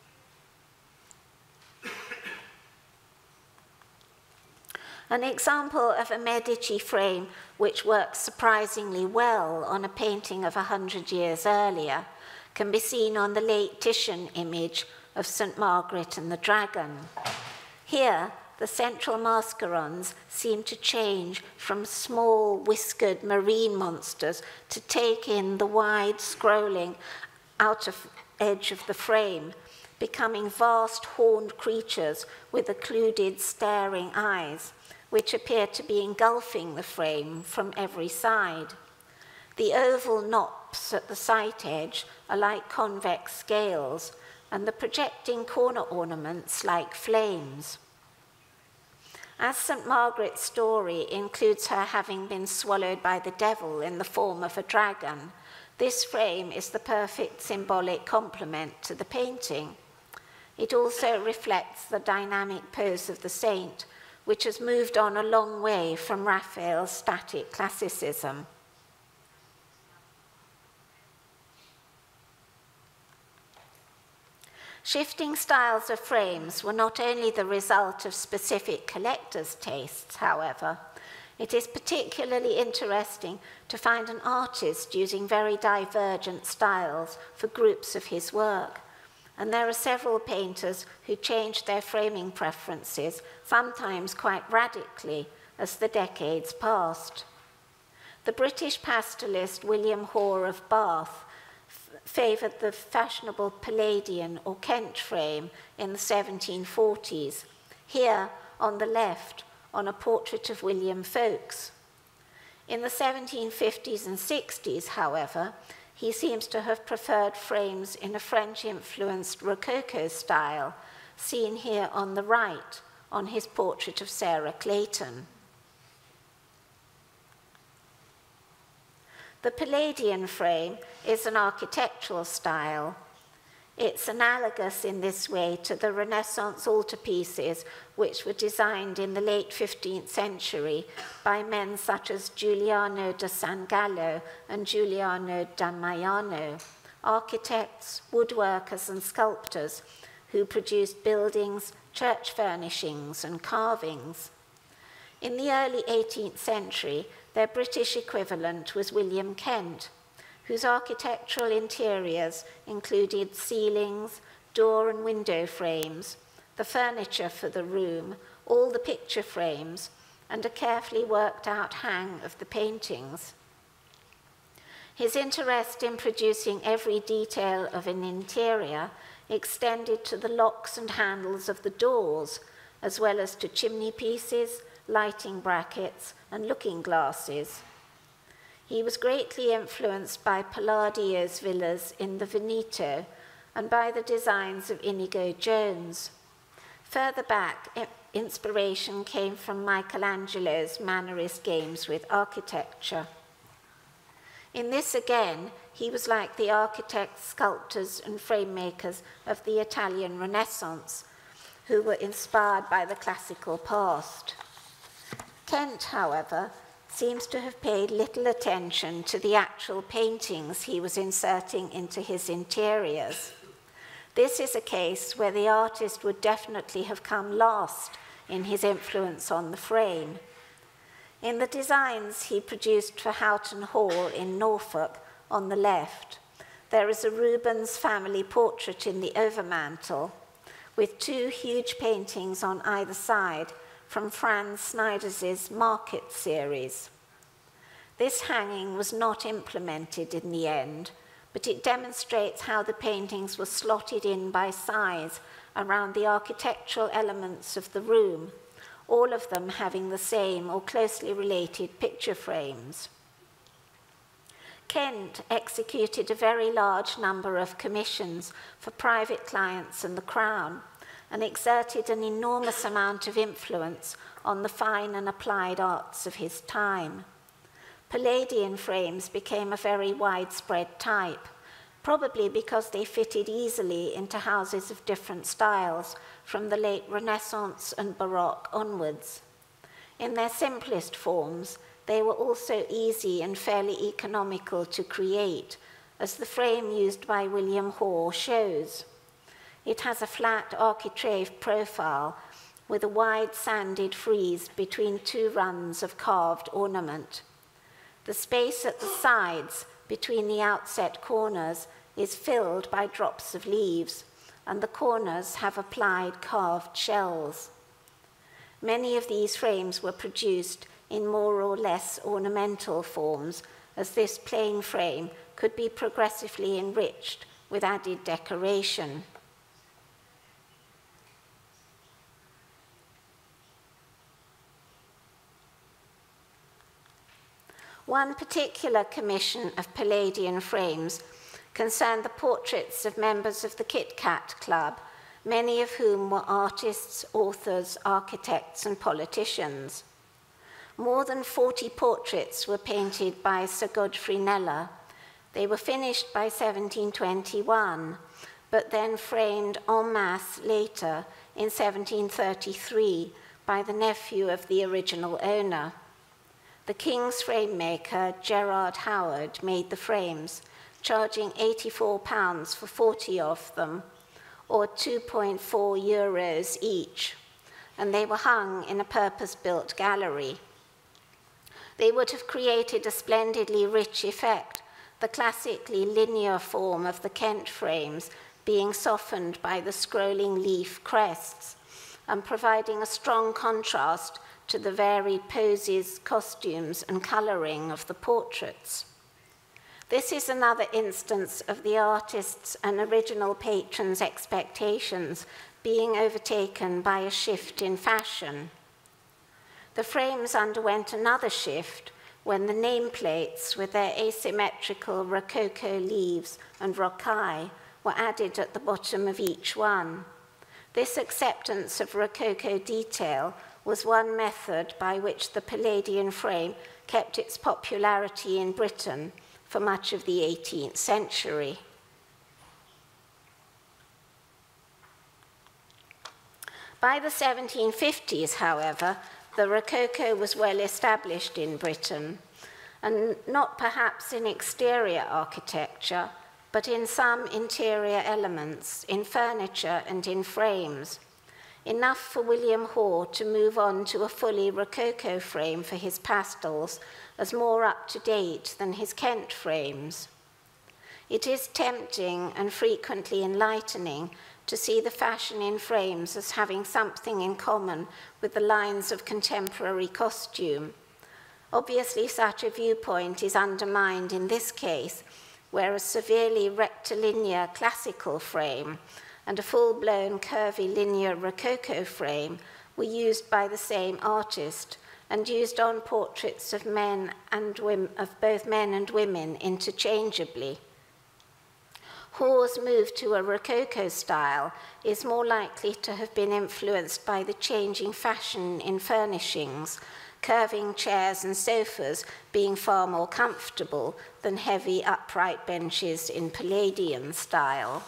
An example of a Medici frame which works surprisingly well on a painting of a hundred years earlier can be seen on the late Titian image of Saint Margaret and the Dragon. Here, the central mascarons seem to change from small, whiskered marine monsters to take in the wide, scrolling outer edge of the frame, becoming vast horned creatures with occluded, staring eyes, which appear to be engulfing the frame from every side. The oval knops at the sight edge are like convex scales, and the projecting corner ornaments like flames. As Saint Margaret's story includes her having been swallowed by the devil in the form of a dragon, this frame is the perfect symbolic complement to the painting. It also reflects the dynamic pose of the saint, which has moved on a long way from Raphael's static classicism. Shifting styles of frames were not only the result of specific collectors' tastes, however. It is particularly interesting to find an artist using very divergent styles for groups of his work. And there are several painters who changed their framing preferences, sometimes quite radically, as the decades passed. The British pastelist William Hoare of Bath favoured the fashionable Palladian or Kent frame in the seventeen forties, here on the left on a portrait of William Folkes. In the seventeen fifties and sixties, however, he seems to have preferred frames in a French-influenced Rococo style, seen here on the right on his portrait of Sarah Clayton. The Palladian frame is an architectural style. It's analogous in this way to the Renaissance altarpieces which were designed in the late fifteenth century by men such as Giuliano da San Gallo and Giuliano da Maiano, architects, woodworkers, and sculptors who produced buildings, church furnishings, and carvings. In the early eighteenth century, their British equivalent was William Kent, whose architectural interiors included ceilings, door and window frames, the furniture for the room, all the picture frames, and a carefully worked out hang of the paintings. His interest in producing every detail of an interior extended to the locks and handles of the doors, as well as to chimney pieces, lighting brackets, and looking glasses. He was greatly influenced by Palladio's villas in the Veneto and by the designs of Inigo Jones. Further back, inspiration came from Michelangelo's Mannerist games with architecture. In this again, he was like the architects, sculptors, and frame makers of the Italian Renaissance, who were inspired by the classical past. Kent, however, seems to have paid little attention to the actual paintings he was inserting into his interiors. This is a case where the artist would definitely have come last in his influence on the frame. In the designs he produced for Houghton Hall in Norfolk on the left, there is a Rubens family portrait in the overmantel, with two huge paintings on either side from Franz Snyder's Market series. This hanging was not implemented in the end, but it demonstrates how the paintings were slotted in by size around the architectural elements of the room, all of them having the same or closely related picture frames. Kent executed a very large number of commissions for private clients and the Crown, and exerted an enormous amount of influence on the fine and applied arts of his time. Palladian frames became a very widespread type, probably because they fitted easily into houses of different styles from the late Renaissance and Baroque onwards. In their simplest forms, they were also easy and fairly economical to create, as the frame used by William Hoare shows. It has a flat architrave profile with a wide sanded frieze between two runs of carved ornament. The space at the sides between the outset corners is filled by drops of leaves, and the corners have applied carved shells. Many of these frames were produced in more or less ornamental forms, as this plain frame could be progressively enriched with added decoration. One particular commission of Palladian frames concerned the portraits of members of the Kit Kat Club, many of whom were artists, authors, architects, and politicians. More than forty portraits were painted by Sir Godfrey Kneller. They were finished by seventeen twenty-one, but then framed en masse later in seventeen thirty-three by the nephew of the original owner. The King's frame maker, Gerard Howard, made the frames, charging eighty-four pounds for forty of them, or two point four euros each, and they were hung in a purpose-built gallery. They would have created a splendidly rich effect, the classically linear form of the Kent frames being softened by the scrolling leaf crests and providing a strong contrast to the varied poses, costumes, and colouring of the portraits. This is another instance of the artist's and original patron's expectations being overtaken by a shift in fashion. The frames underwent another shift when the nameplates with their asymmetrical rococo leaves and rocaille were added at the bottom of each one. This acceptance of rococo detail was one method by which the Palladian frame kept its popularity in Britain for much of the eighteenth century. By the seventeen fifties, however, the Rococo was well established in Britain, and not perhaps in exterior architecture, but in some interior elements, in furniture and in frames, enough for William Hoare to move on to a fully Rococo frame for his pastels as more up-to-date than his Kent frames. It is tempting and frequently enlightening to see the fashion in frames as having something in common with the lines of contemporary costume. Obviously, such a viewpoint is undermined in this case, where a severely rectilinear classical frame and a full-blown curvy linear Rococo frame were used by the same artist and used on portraits of men and women, of both men and women interchangeably. Hoare's move to a Rococo style is more likely to have been influenced by the changing fashion in furnishings, curving chairs and sofas being far more comfortable than heavy upright benches in Palladian style.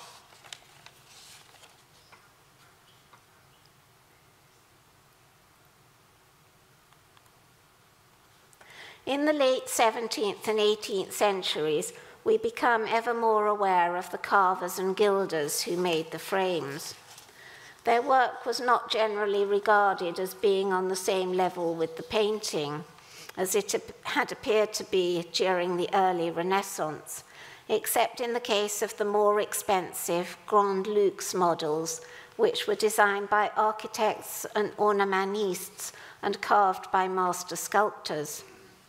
In the late seventeenth and eighteenth centuries, we become ever more aware of the carvers and gilders who made the frames. Their work was not generally regarded as being on the same level with the painting, as it had appeared to be during the early Renaissance, except in the case of the more expensive Grand Luxe models, which were designed by architects and ornamentistes and carved by master sculptors.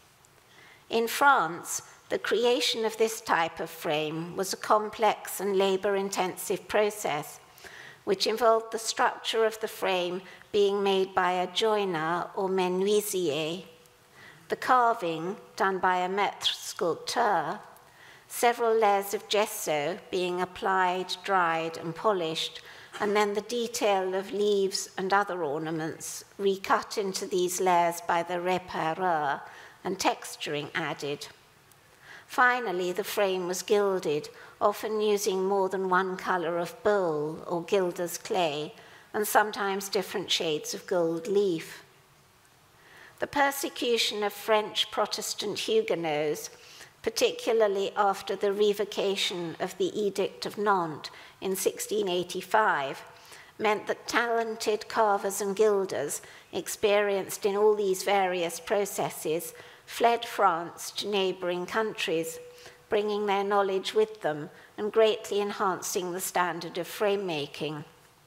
In France, the creation of this type of frame was a complex and labor-intensive process, which involved the structure of the frame being made by a joiner or menuisier, the carving done by a maître sculpteur, several layers of gesso being applied, dried, and polished, and then the detail of leaves and other ornaments recut into these layers by the repareur, and texturing added. Finally, the frame was gilded, often using more than one color of bole or gilder's clay, and sometimes different shades of gold leaf. The persecution of French Protestant Huguenots, particularly after the revocation of the Edict of Nantes in sixteen eighty-five, meant that talented carvers and gilders, experienced in all these various processes, fled France to neighboring countries, bringing their knowledge with them and greatly enhancing the standard of frame making.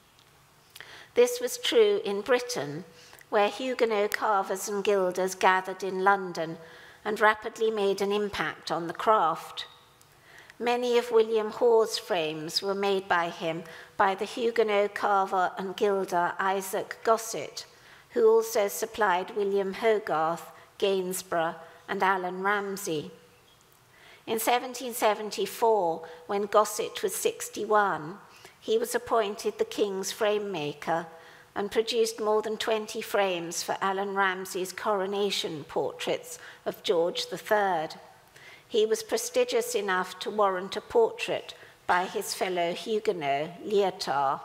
This was true in Britain, where Huguenot carvers and gilders gathered in London and rapidly made an impact on the craft. Many of William Hoare's frames were made by him by the Huguenot carver and gilder Isaac Gosset, who also supplied William Hogarth, Gainsborough, and Allan Ramsay. In seventeen seventy-four, when Gosset was sixty-one, he was appointed the King's frame maker and produced more than twenty frames for Allan Ramsay's coronation portraits of George the Third. He was prestigious enough to warrant a portrait by his fellow Huguenot, Lyotard.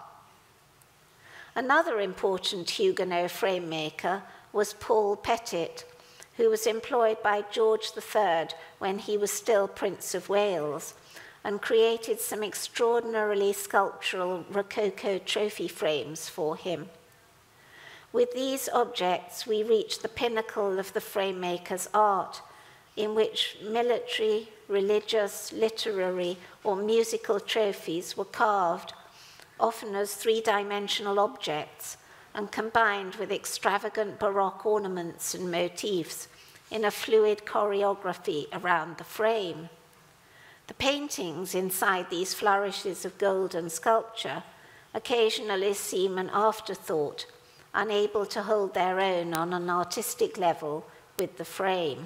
Another important Huguenot frame maker was Paul Petit, who was employed by George the Third when he was still Prince of Wales, and created some extraordinarily sculptural Rococo trophy frames for him. With these objects, we reach the pinnacle of the frame maker's art, in which military, religious, literary, or musical trophies were carved, often as three-dimensional objects, and combined with extravagant Baroque ornaments and motifs in a fluid choreography around the frame. The paintings inside these flourishes of golden sculpture occasionally seem an afterthought, unable to hold their own on an artistic level with the frame.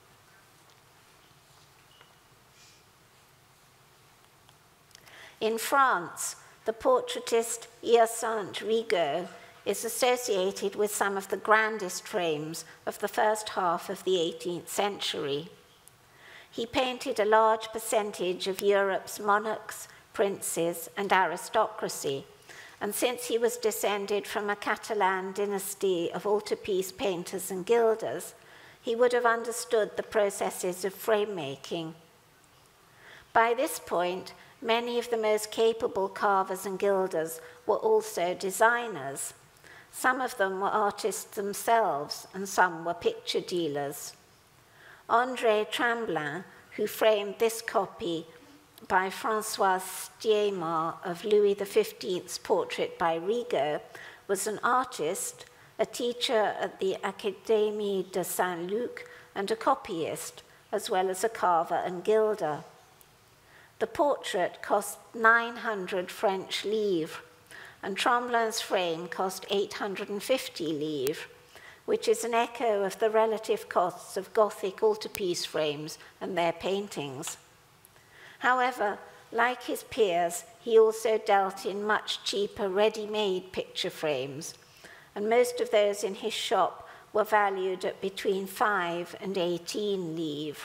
In France, the portraitist Hyacinthe Rigaud is associated with some of the grandest frames of the first half of the eighteenth century. He painted a large percentage of Europe's monarchs, princes, and aristocracy, and since he was descended from a Catalan dynasty of altarpiece painters and gilders, he would have understood the processes of frame making. By this point, many of the most capable carvers and gilders were also designers. Some of them were artists themselves, and some were picture dealers. André Tremblin, who framed this copy by François Stiémar of Louis the fifteenth's portrait by Rigaud, was an artist, a teacher at the Académie de Saint-Luc, and a copyist, as well as a carver and gilder. The portrait cost nine hundred French livres, and Tremblin's frame cost eight hundred fifty livres, which is an echo of the relative costs of Gothic altarpiece frames and their paintings. However, like his peers, he also dealt in much cheaper ready-made picture frames, and most of those in his shop were valued at between five and eighteen livres.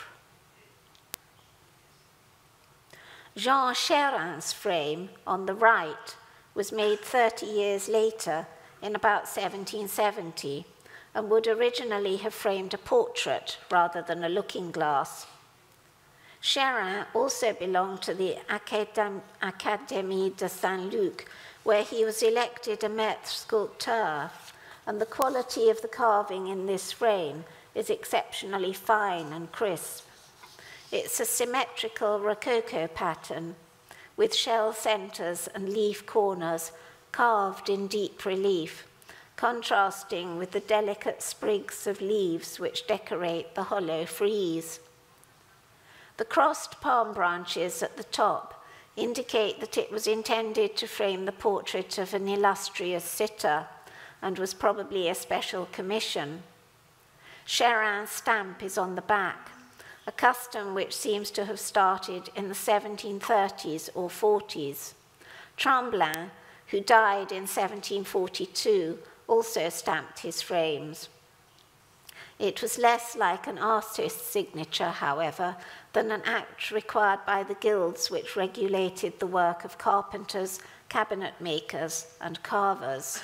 Jean Chérin's frame on the right was made thirty years later in about seventeen seventy and would originally have framed a portrait rather than a looking glass. Chérin also belonged to the Académie de Saint-Luc, where he was elected a maître sculpteur, and the quality of the carving in this frame is exceptionally fine and crisp. It's a symmetrical Rococo pattern with shell centers and leaf corners carved in deep relief, contrasting with the delicate sprigs of leaves which decorate the hollow frieze. The crossed palm branches at the top indicate that it was intended to frame the portrait of an illustrious sitter and was probably a special commission. Chérin's stamp is on the back, a custom which seems to have started in the seventeen thirties or forties. Tremblin, who died in seventeen forty-two, also stamped his frames. It was less like an artist's signature, however, than an act required by the guilds which regulated the work of carpenters, cabinet makers, and carvers.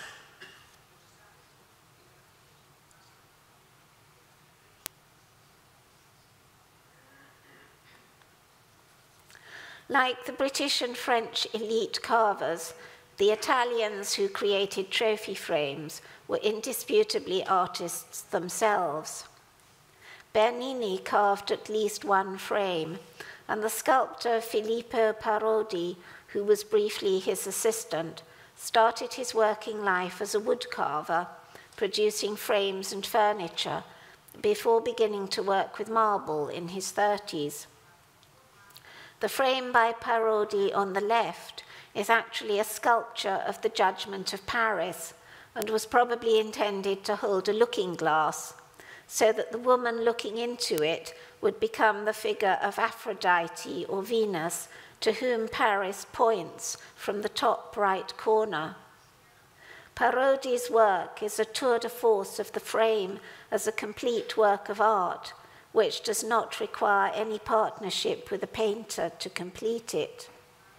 Like the British and French elite carvers, the Italians who created trophy frames were indisputably artists themselves. Bernini carved at least one frame, and the sculptor Filippo Parodi, who was briefly his assistant, started his working life as a woodcarver, producing frames and furniture, before beginning to work with marble in his thirties. The frame by Parodi on the left is actually a sculpture of the Judgment of Paris and was probably intended to hold a looking glass, so that the woman looking into it would become the figure of Aphrodite or Venus, to whom Paris points from the top right corner. Parodi's work is a tour de force of the frame as a complete work of art, which does not require any partnership with a painter to complete it.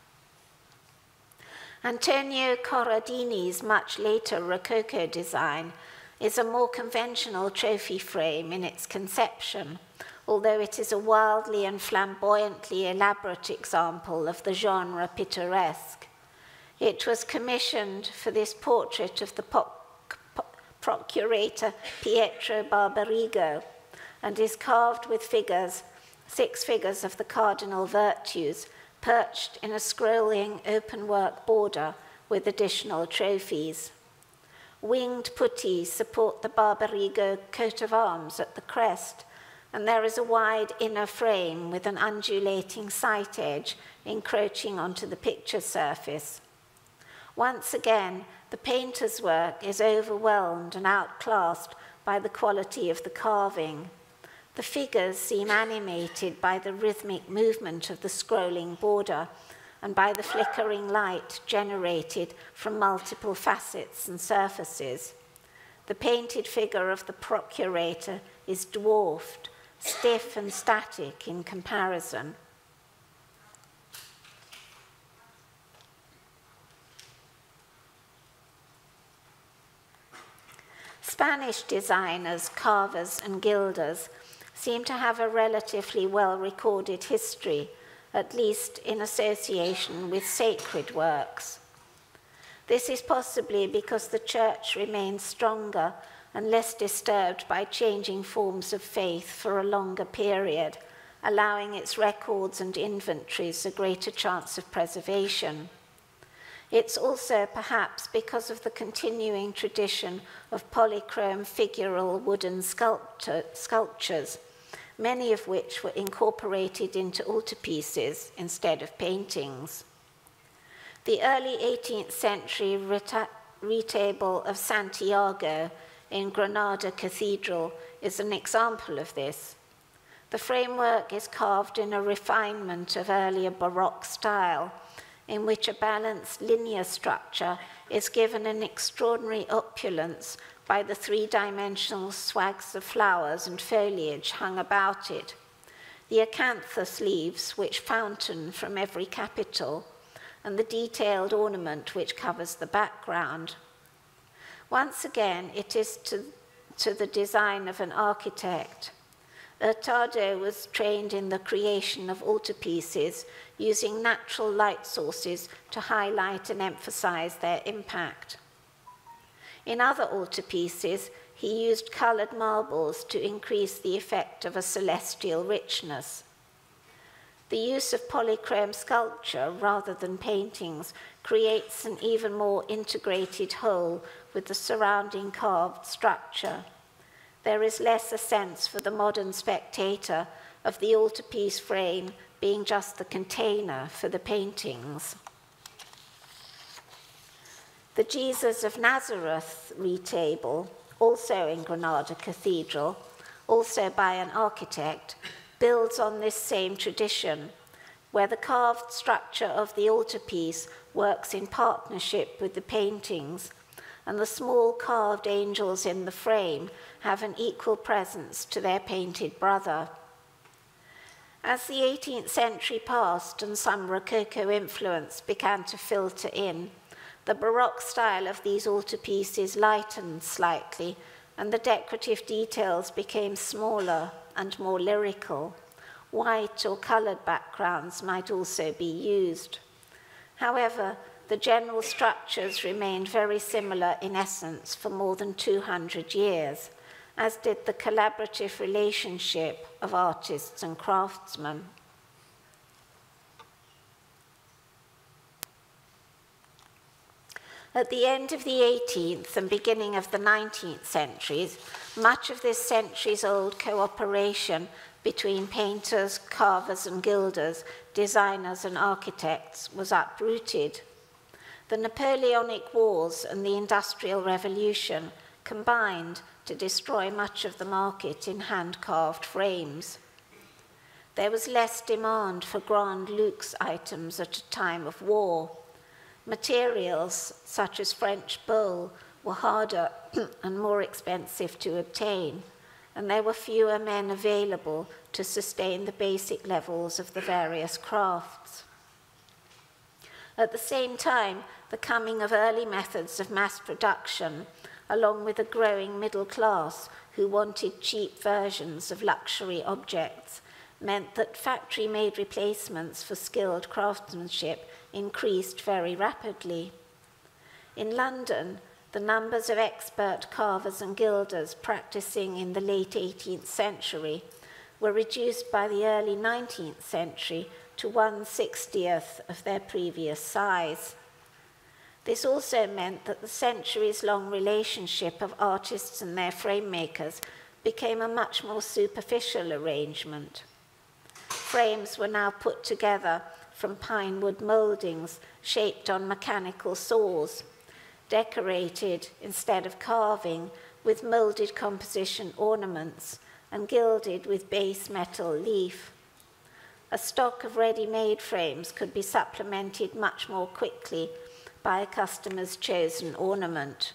Antonio Corradini's much later Rococo design is a more conventional trophy frame in its conception, although it is a wildly and flamboyantly elaborate example of the genre pittoresque. It was commissioned for this portrait of the procurator Pietro Barbarigo, and is carved with figures, six figures of the cardinal virtues, perched in a scrolling open-work border with additional trophies. Winged putti support the Barbarigo coat of arms at the crest, and there is a wide inner frame with an undulating sight edge encroaching onto the picture surface. Once again, the painter's work is overwhelmed and outclassed by the quality of the carving. The figures seem animated by the rhythmic movement of the scrolling border and by the flickering light generated from multiple facets and surfaces. The painted figure of the procurator is dwarfed, stiff and static in comparison. Spanish designers, carvers, and gilders seem to have a relatively well-recorded history, at least in association with sacred works. This is possibly because the church remains stronger and less disturbed by changing forms of faith for a longer period, allowing its records and inventories a greater chance of preservation. It's also perhaps because of the continuing tradition of polychrome figural wooden sculptor, sculptures, many of which were incorporated into altarpieces instead of paintings. The early eighteenth century retable of Santiago in Granada Cathedral is an example of this. The framework is carved in a refinement of earlier Baroque style, in which a balanced linear structure is given an extraordinary opulence by the three-dimensional swags of flowers and foliage hung about it, the acanthus leaves which fountain from every capital, and the detailed ornament which covers the background. Once again, it is to, to the design of an architect. Hurtado was trained in the creation of altarpieces using natural light sources to highlight and emphasize their impact. In other altarpieces, he used colored marbles to increase the effect of a celestial richness. The use of polychrome sculpture rather than paintings creates an even more integrated whole with the surrounding carved structure. There is less a sense for the modern spectator of the altarpiece frame being just the container for the paintings. The Jesus of Nazareth retable, also in Granada Cathedral, also by an architect, builds on this same tradition, where the carved structure of the altarpiece works in partnership with the paintings, and the small carved angels in the frame have an equal presence to their painted brother. As the eighteenth century passed and some Rococo influence began to filter in, the Baroque style of these altarpieces lightened slightly, and the decorative details became smaller and more lyrical. White or colored backgrounds might also be used. However, the general structures remained very similar in essence for more than two hundred years, as did the collaborative relationship of artists and craftsmen. At the end of the eighteenth and beginning of the nineteenth centuries, much of this centuries-old cooperation between painters, carvers and gilders, designers and architects was uprooted. The Napoleonic Wars and the Industrial Revolution combined to destroy much of the market in hand-carved frames. There was less demand for grand luxe items at a time of war. Materials, such as French bole, were harder and more expensive to obtain, and there were fewer men available to sustain the basic levels of the various crafts. At the same time, the coming of early methods of mass production, along with a growing middle class who wanted cheap versions of luxury objects, meant that factory-made replacements for skilled craftsmanship increased very rapidly. In London, the numbers of expert carvers and gilders practicing in the late eighteenth century were reduced by the early nineteenth century to one sixtieth of their previous size. This also meant that the centuries-long relationship of artists and their frame makers became a much more superficial arrangement. Frames were now put together from pine wood mouldings shaped on mechanical saws, decorated instead of carving with moulded composition ornaments and gilded with base metal leaf. A stock of ready-made frames could be supplemented much more quickly by a customer's chosen ornament.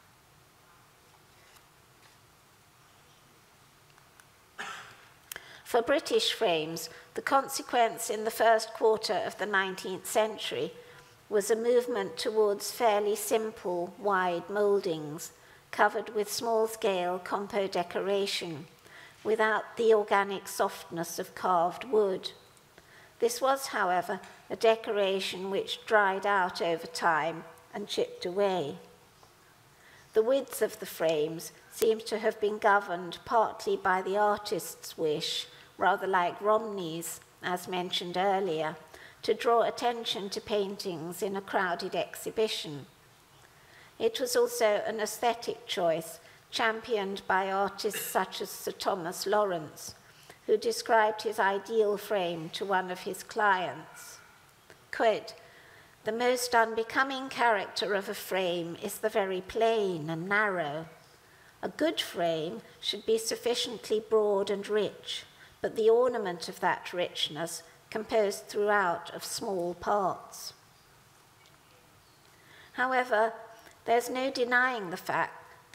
For British frames, the consequence in the first quarter of the nineteenth century was a movement towards fairly simple, wide mouldings, covered with small-scale compo decoration, without the organic softness of carved wood. This was, however, a decoration which dried out over time and chipped away. The width of the frames seems to have been governed partly by the artist's wish, rather like Romney's, as mentioned earlier, to draw attention to paintings in a crowded exhibition. It was also an aesthetic choice championed by artists such as Sir Thomas Lawrence, who described his ideal frame to one of his clients. Quote, "The most unbecoming character of a frame is the very plain and narrow. A good frame should be sufficiently broad and rich, but the ornament of that richness composed throughout of small parts." However, there's no denying the fact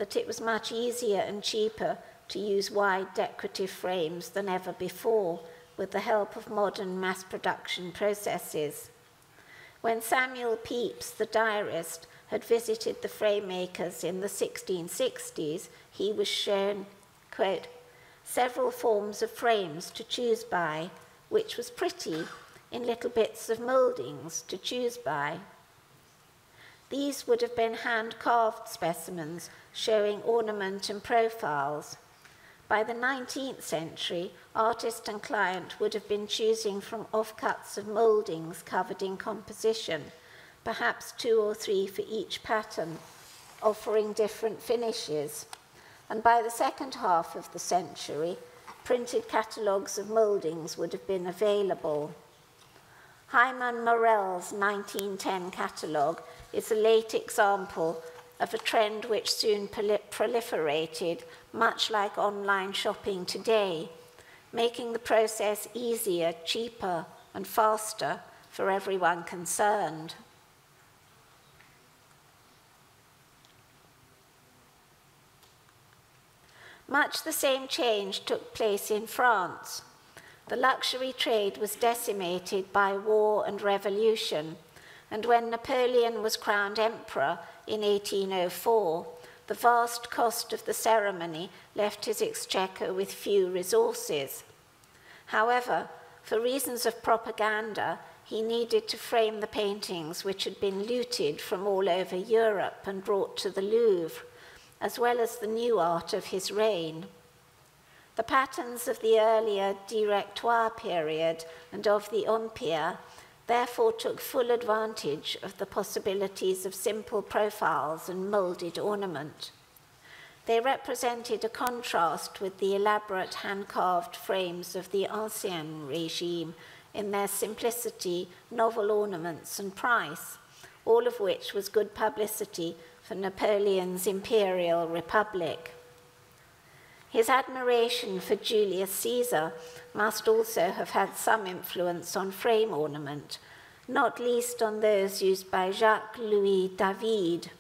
that it was much easier and cheaper to use wide decorative frames than ever before, with the help of modern mass production processes. When Samuel Pepys, the diarist, had visited the frame makers in the sixteen sixties, he was shown, quote, several forms of frames to choose by, which was pretty, in little bits of mouldings to choose by. These would have been hand-carved specimens showing ornament and profiles. By the nineteenth century, artist and client would have been choosing from offcuts of mouldings covered in composition, perhaps two or three for each pattern, offering different finishes. And by the second half of the century, printed catalogues of mouldings would have been available. Hyman Morell's nineteen ten catalogue is a late example of a trend which soon proliferated, much like online shopping today, making the process easier, cheaper, and faster for everyone concerned. Much the same change took place in France. The luxury trade was decimated by war and revolution, and when Napoleon was crowned emperor in eighteen oh four, the vast cost of the ceremony left his exchequer with few resources. However, for reasons of propaganda, he needed to frame the paintings which had been looted from all over Europe and brought to the Louvre, as well as the new art of his reign. The patterns of the earlier Directoire period and of the Empire therefore took full advantage of the possibilities of simple profiles and moulded ornament. They represented a contrast with the elaborate hand-carved frames of the Ancien regime in their simplicity, novel ornaments, and price, all of which was good publicity for Napoleon's imperial republic. His admiration for Julius Caesar must also have had some influence on frame ornament, not least on those used by Jacques-Louis David.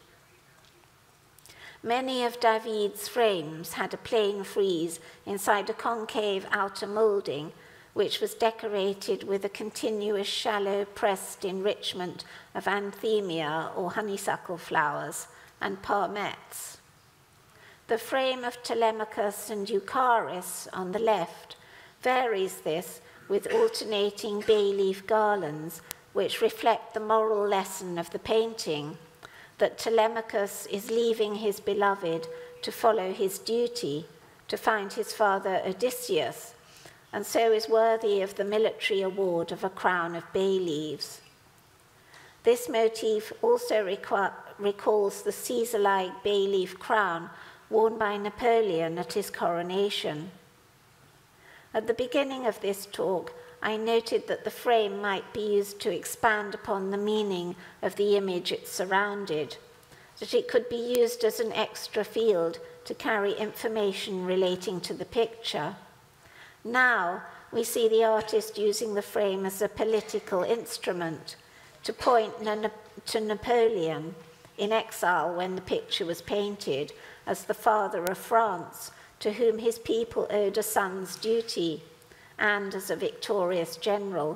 Many of David's frames had a plain frieze inside a concave outer moulding, which was decorated with a continuous shallow pressed enrichment of anthemia or honeysuckle flowers and palmettes. The frame of Telemachus and Eucharis on the left varies this with alternating bay leaf garlands, which reflect the moral lesson of the painting, that Telemachus is leaving his beloved to follow his duty, to find his father Odysseus, and so is worthy of the military award of a crown of bay leaves. This motif also recalls the Caesar-like bay leaf crown worn by Napoleon at his coronation. At the beginning of this talk, I noted that the frame might be used to expand upon the meaning of the image it surrounded, that it could be used as an extra field to carry information relating to the picture. Now, we see the artist using the frame as a political instrument to point to Napoleon, in exile when the picture was painted, as the father of France, to whom his people owed a son's duty, and as a victorious general.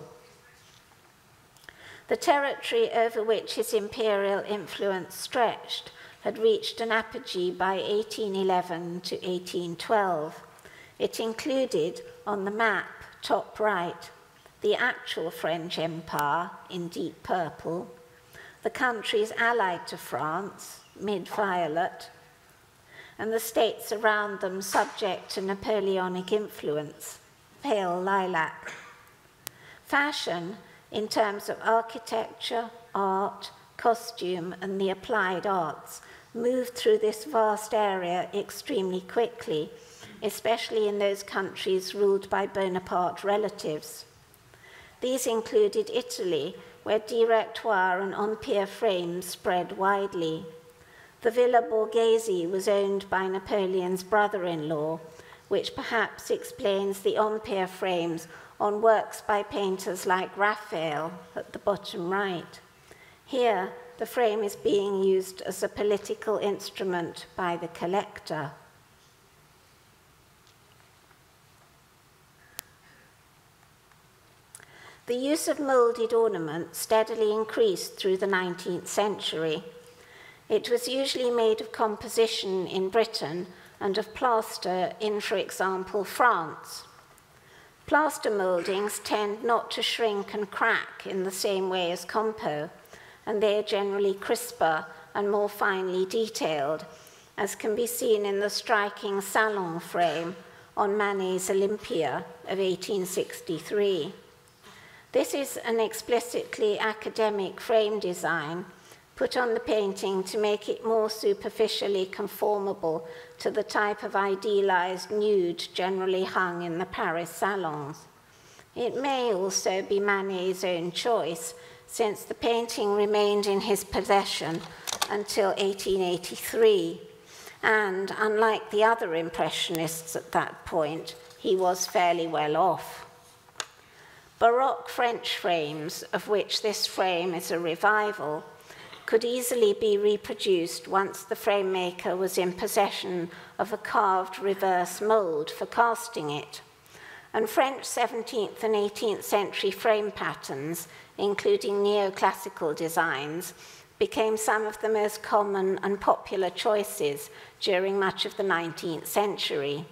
The territory over which his imperial influence stretched had reached an apogee by eighteen eleven to eighteen twelve. It included, on the map, top right, the actual French Empire, in deep purple, the countries allied to France, mid-violet, and the states around them subject to Napoleonic influence, pale lilac. Fashion, in terms of architecture, art, costume, and the applied arts, moved through this vast area extremely quickly, especially in those countries ruled by Bonaparte relatives. These included Italy, where Directoire and Empire frames spread widely. The Villa Borghese was owned by Napoleon's brother-in-law, which perhaps explains the Empire frames on works by painters like Raphael at the bottom right. Here, the frame is being used as a political instrument by the collector. The use of moulded ornament steadily increased through the nineteenth century. It was usually made of composition in Britain and of plaster in, for example, France. Plaster mouldings tend not to shrink and crack in the same way as compo, and they are generally crisper and more finely detailed, as can be seen in the striking Salon frame on Manet's Olympia of eighteen sixty-three. This is an explicitly academic frame design put on the painting to make it more superficially conformable to the type of idealized nude generally hung in the Paris salons. It may also be Manet's own choice, since the painting remained in his possession until eighteen eighty-three, and unlike the other Impressionists at that point, he was fairly well off. Baroque French frames, of which this frame is a revival, could easily be reproduced once the frame maker was in possession of a carved reverse mold for casting it. And French seventeenth and eighteenth century frame patterns, including neoclassical designs, became some of the most common and popular choices during much of the nineteenth century.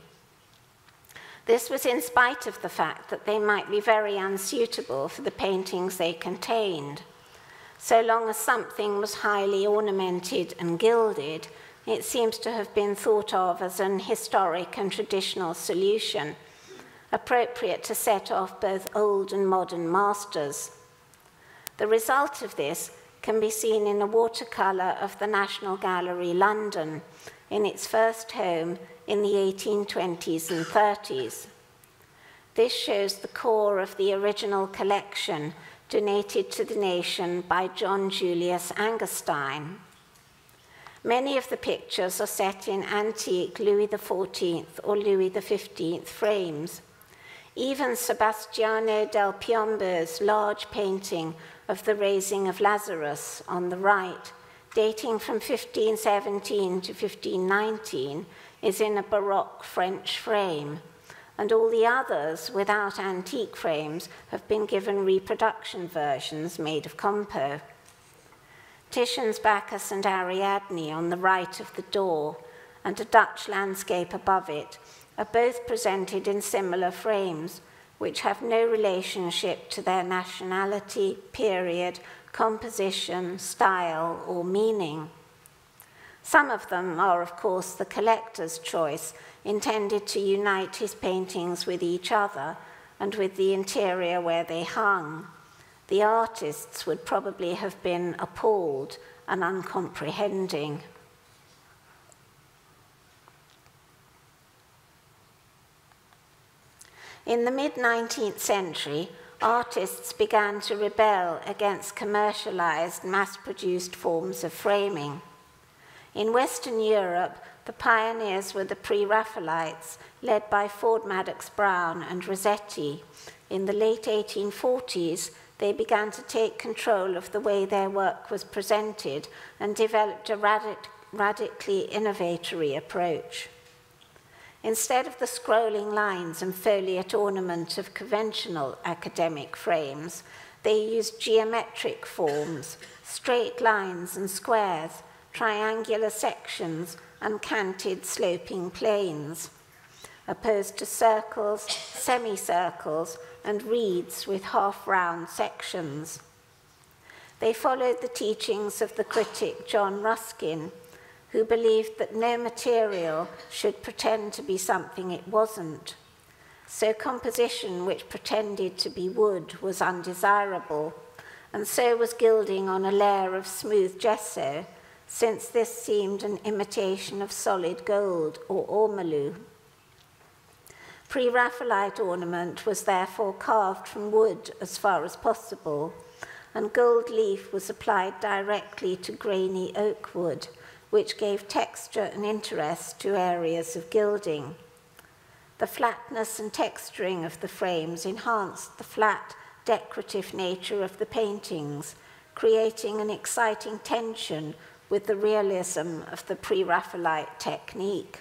This was in spite of the fact that they might be very unsuitable for the paintings they contained. So long as something was highly ornamented and gilded, it seems to have been thought of as an historic and traditional solution, appropriate to set off both old and modern masters. The result of this can be seen in a watercolour of the National Gallery, London, in its first home in the eighteen twenties and thirties. This shows the core of the original collection donated to the nation by John Julius Angerstein. Many of the pictures are set in antique Louis the fourteenth or Louis the fifteenth frames. Even Sebastiano del Piombo's large painting of the Raising of Lazarus on the right, dating from fifteen seventeen to fifteen nineteen, is in a Baroque French frame, and all the others without antique frames have been given reproduction versions made of compo. Titian's Bacchus and Ariadne on the right of the door and a Dutch landscape above it are both presented in similar frames, which have no relationship to their nationality, period, composition, style, or meaning. Some of them are, of course, the collector's choice, intended to unite his paintings with each other and with the interior where they hung. The artists would probably have been appalled and uncomprehending. In the mid-nineteenth century, artists began to rebel against commercialized, mass-produced forms of framing. In Western Europe, the pioneers were the Pre-Raphaelites, led by Ford Madox Brown and Rossetti. In the late eighteen forties, they began to take control of the way their work was presented and developed a radic radically innovatory approach. Instead of the scrolling lines and foliate ornament of conventional academic frames, they used geometric forms, straight lines and squares, triangular sections, and canted sloping planes, opposed to circles, semicircles, and reeds with half-round sections. They followed the teachings of the critic John Ruskin, who believed that no material should pretend to be something it wasn't. So composition which pretended to be wood was undesirable, and so was gilding on a layer of smooth gesso, since this seemed an imitation of solid gold or ormolu. Pre-Raphaelite ornament was therefore carved from wood as far as possible, and gold leaf was applied directly to grainy oak wood, which gave texture and interest to areas of gilding. The flatness and texturing of the frames enhanced the flat, decorative nature of the paintings, creating an exciting tension with the realism of the Pre-Raphaelite technique.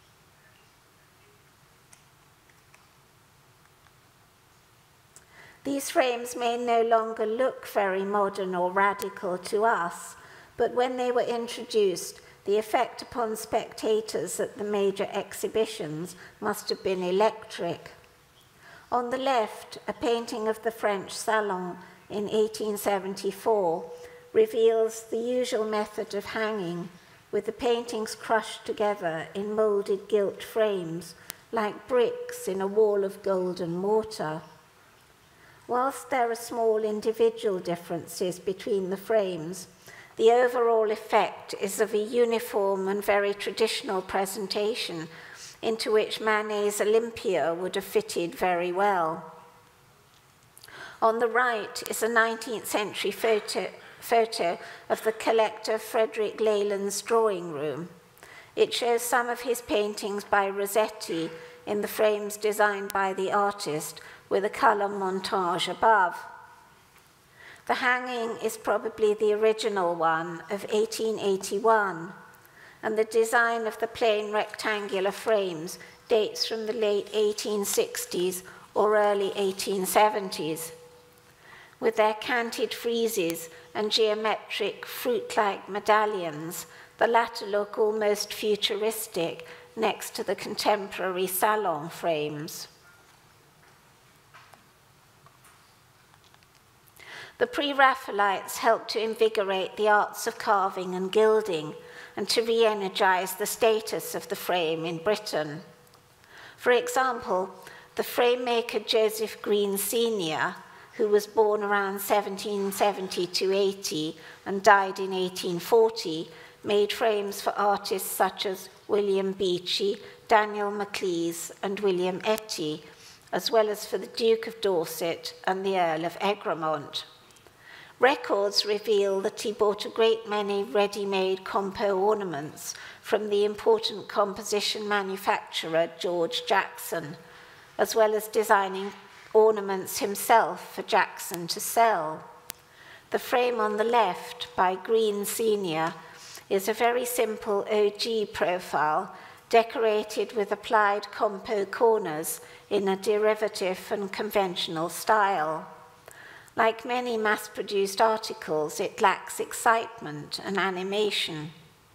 These frames may no longer look very modern or radical to us, but when they were introduced, the effect upon spectators at the major exhibitions must have been electric. On the left, a painting of the French Salon in eighteen seventy-four reveals the usual method of hanging, with the paintings crushed together in moulded gilt frames, like bricks in a wall of golden mortar. Whilst there are small individual differences between the frames, the overall effect is of a uniform and very traditional presentation into which Manet's Olympia would have fitted very well. On the right is a nineteenth century photo, photo of the collector Frederick Leyland's drawing room. It shows some of his paintings by Rossetti in the frames designed by the artist, with a colour montage above. The hanging is probably the original one of eighteen eighty-one, and the design of the plain rectangular frames dates from the late eighteen sixties or early eighteen seventies. With their canted friezes and geometric fruit-like medallions, the latter look almost futuristic next to the contemporary salon frames. The Pre-Raphaelites helped to invigorate the arts of carving and gilding and to re-energize the status of the frame in Britain. For example, the frame maker Joseph Green Senior, who was born around seventeen seventy to eighty and died in eighteen forty, made frames for artists such as William Beechey, Daniel Maclise, and William Etty, as well as for the Duke of Dorset and the Earl of Egremont. Records reveal that he bought a great many ready-made compo ornaments from the important composition manufacturer George Jackson, as well as designing ornaments himself for Jackson to sell. The frame on the left, by Green Senior, is a very simple O G profile, decorated with applied compo corners in a derivative and conventional style. Like many mass-produced articles, it lacks excitement and animation.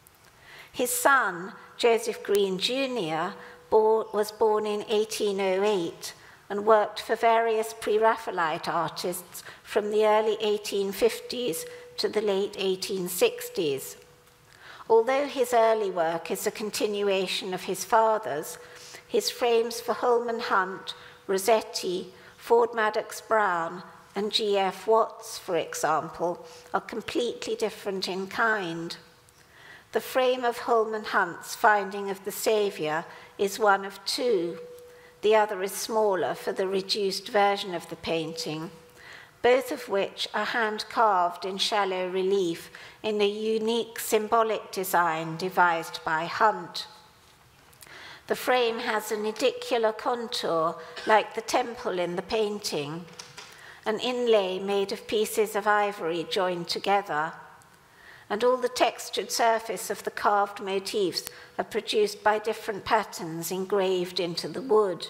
His son, Joseph Green Junior, was born in eighteen oh eight and worked for various Pre-Raphaelite artists from the early eighteen fifties to the late eighteen sixties. Although his early work is a continuation of his father's, his frames for Holman Hunt, Rossetti, Ford Madox Brown, and G F Watts, for example, are completely different in kind. The frame of Holman Hunt's Finding of the Saviour is one of two. The other is smaller for the reduced version of the painting, both of which are hand-carved in shallow relief in a unique symbolic design devised by Hunt. The frame has an edicular contour like the temple in the painting, an inlay made of pieces of ivory joined together, and all the textured surface of the carved motifs are produced by different patterns engraved into the wood.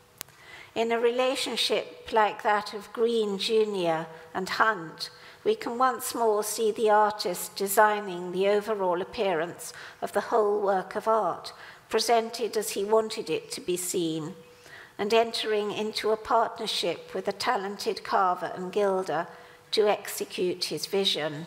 In a relationship like that of Green Junior and Hunt, we can once more see the artist designing the overall appearance of the whole work of art, presented as he wanted it to be seen, and entering into a partnership with a talented carver and gilder to execute his vision.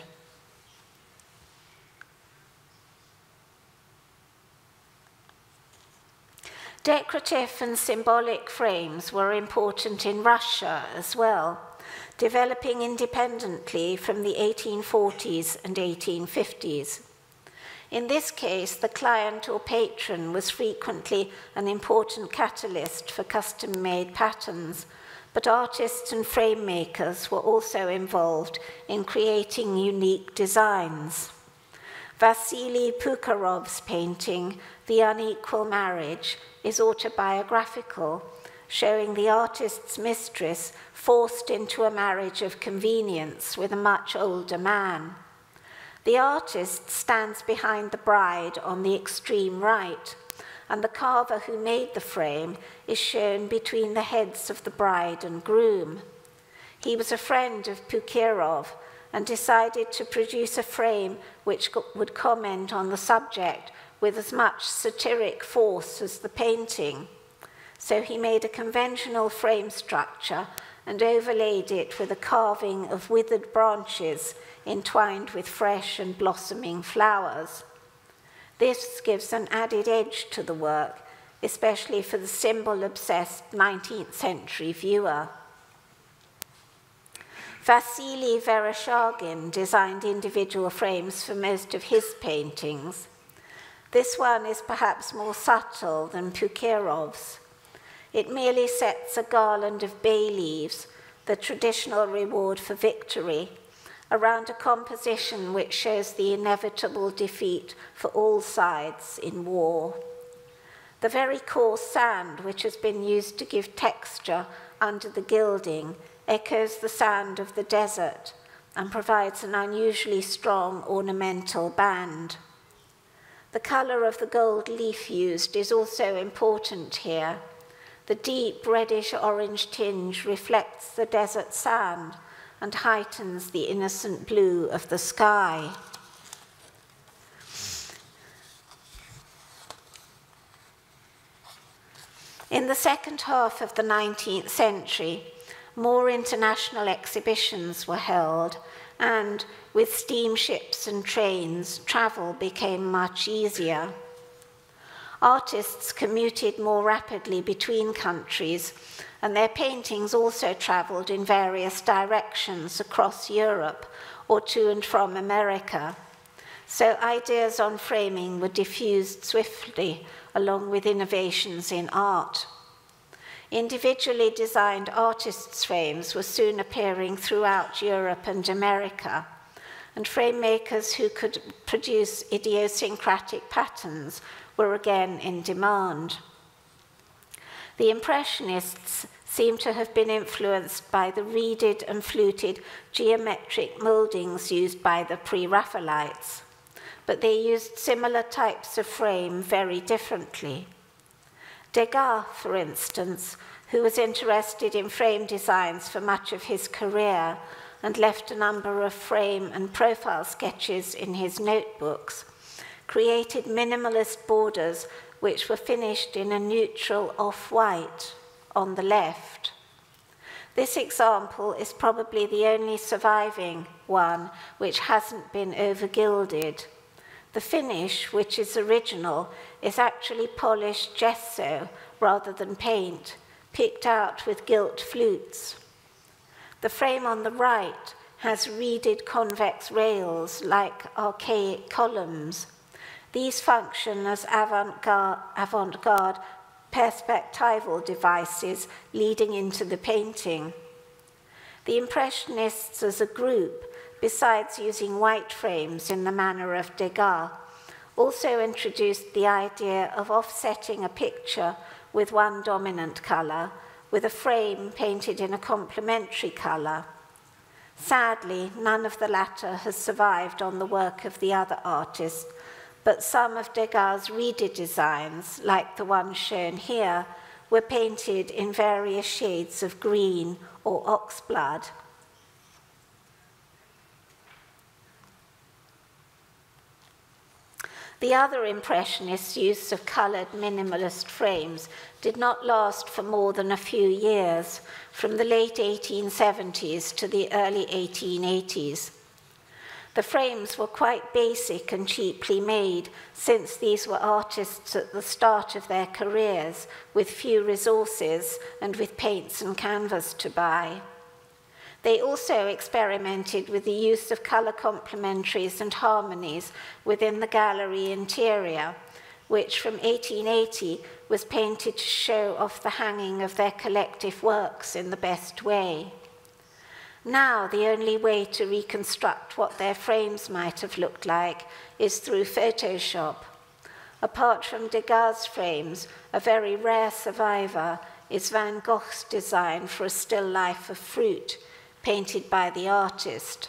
Decorative and symbolic frames were important in Russia as well, developing independently from the eighteen forties and eighteen fifties. In this case, the client or patron was frequently an important catalyst for custom-made patterns, but artists and frame makers were also involved in creating unique designs. Vasily Pukarov's painting, The Unequal Marriage, is autobiographical showing the artist's mistress forced into a marriage of convenience with a much older man. The artist stands behind the bride on the extreme right, and the carver who made the frame is shown between the heads of the bride and groom. He was a friend of Puchirov and decided to produce a frame which would comment on the subject with as much satiric force as the painting. So he made a conventional frame structure and overlaid it with a carving of withered branches entwined with fresh and blossoming flowers. This gives an added edge to the work, especially for the symbol-obsessed nineteenth century viewer. Vasily Vereshchagin designed individual frames for most of his paintings. This one is perhaps more subtle than Puchirov's. It merely sets a garland of bay leaves, the traditional reward for victory, around a composition which shows the inevitable defeat for all sides in war. The very coarse sand which has been used to give texture under the gilding echoes the sand of the desert and provides an unusually strong ornamental band. The color of the gold leaf used is also important here. The deep reddish-orange tinge reflects the desert sand and heightens the innocent blue of the sky. In the second half of the nineteenth century, more international exhibitions were held, and with steamships and trains, travel became much easier. Artists commuted more rapidly between countries, and their paintings also traveled in various directions across Europe or to and from America. So ideas on framing were diffused swiftly, along with innovations in art. Individually designed artists' frames were soon appearing throughout Europe and America, and frame makers who could produce idiosyncratic patterns were again in demand. The Impressionists seem to have been influenced by the reeded and fluted geometric mouldings used by the Pre-Raphaelites, but they used similar types of frame very differently. Degas, for instance, who was interested in frame designs for much of his career and left a number of frame and profile sketches in his notebooks, created minimalist borders which were finished in a neutral off-white on the left. This example is probably the only surviving one which hasn't been over-gilded. The finish, which is original, is actually polished gesso rather than paint, picked out with gilt flutes. The frame on the right has reeded convex rails like archaic columns. These function as avant-garde, avant-garde perspectival devices leading into the painting. The Impressionists as a group, besides using white frames in the manner of Degas, also introduced the idea of offsetting a picture with one dominant color, with a frame painted in a complementary color. Sadly, none of the latter has survived on the work of the other artists, but some of Degas' reeded designs, like the one shown here, were painted in various shades of green or oxblood. The other Impressionists' use of colored minimalist frames did not last for more than a few years, from the late eighteen seventies to the early eighteen eighties. The frames were quite basic and cheaply made, since these were artists at the start of their careers, with few resources and with paints and canvas to buy. They also experimented with the use of color complementaries and harmonies within the gallery interior, which from eighteen eighty was painted to show off the hanging of their collective works in the best way. Now, the only way to reconstruct what their frames might have looked like is through Photoshop. Apart from Degas' frames, a very rare survivor is Van Gogh's design for a still life of fruit, painted by the artist.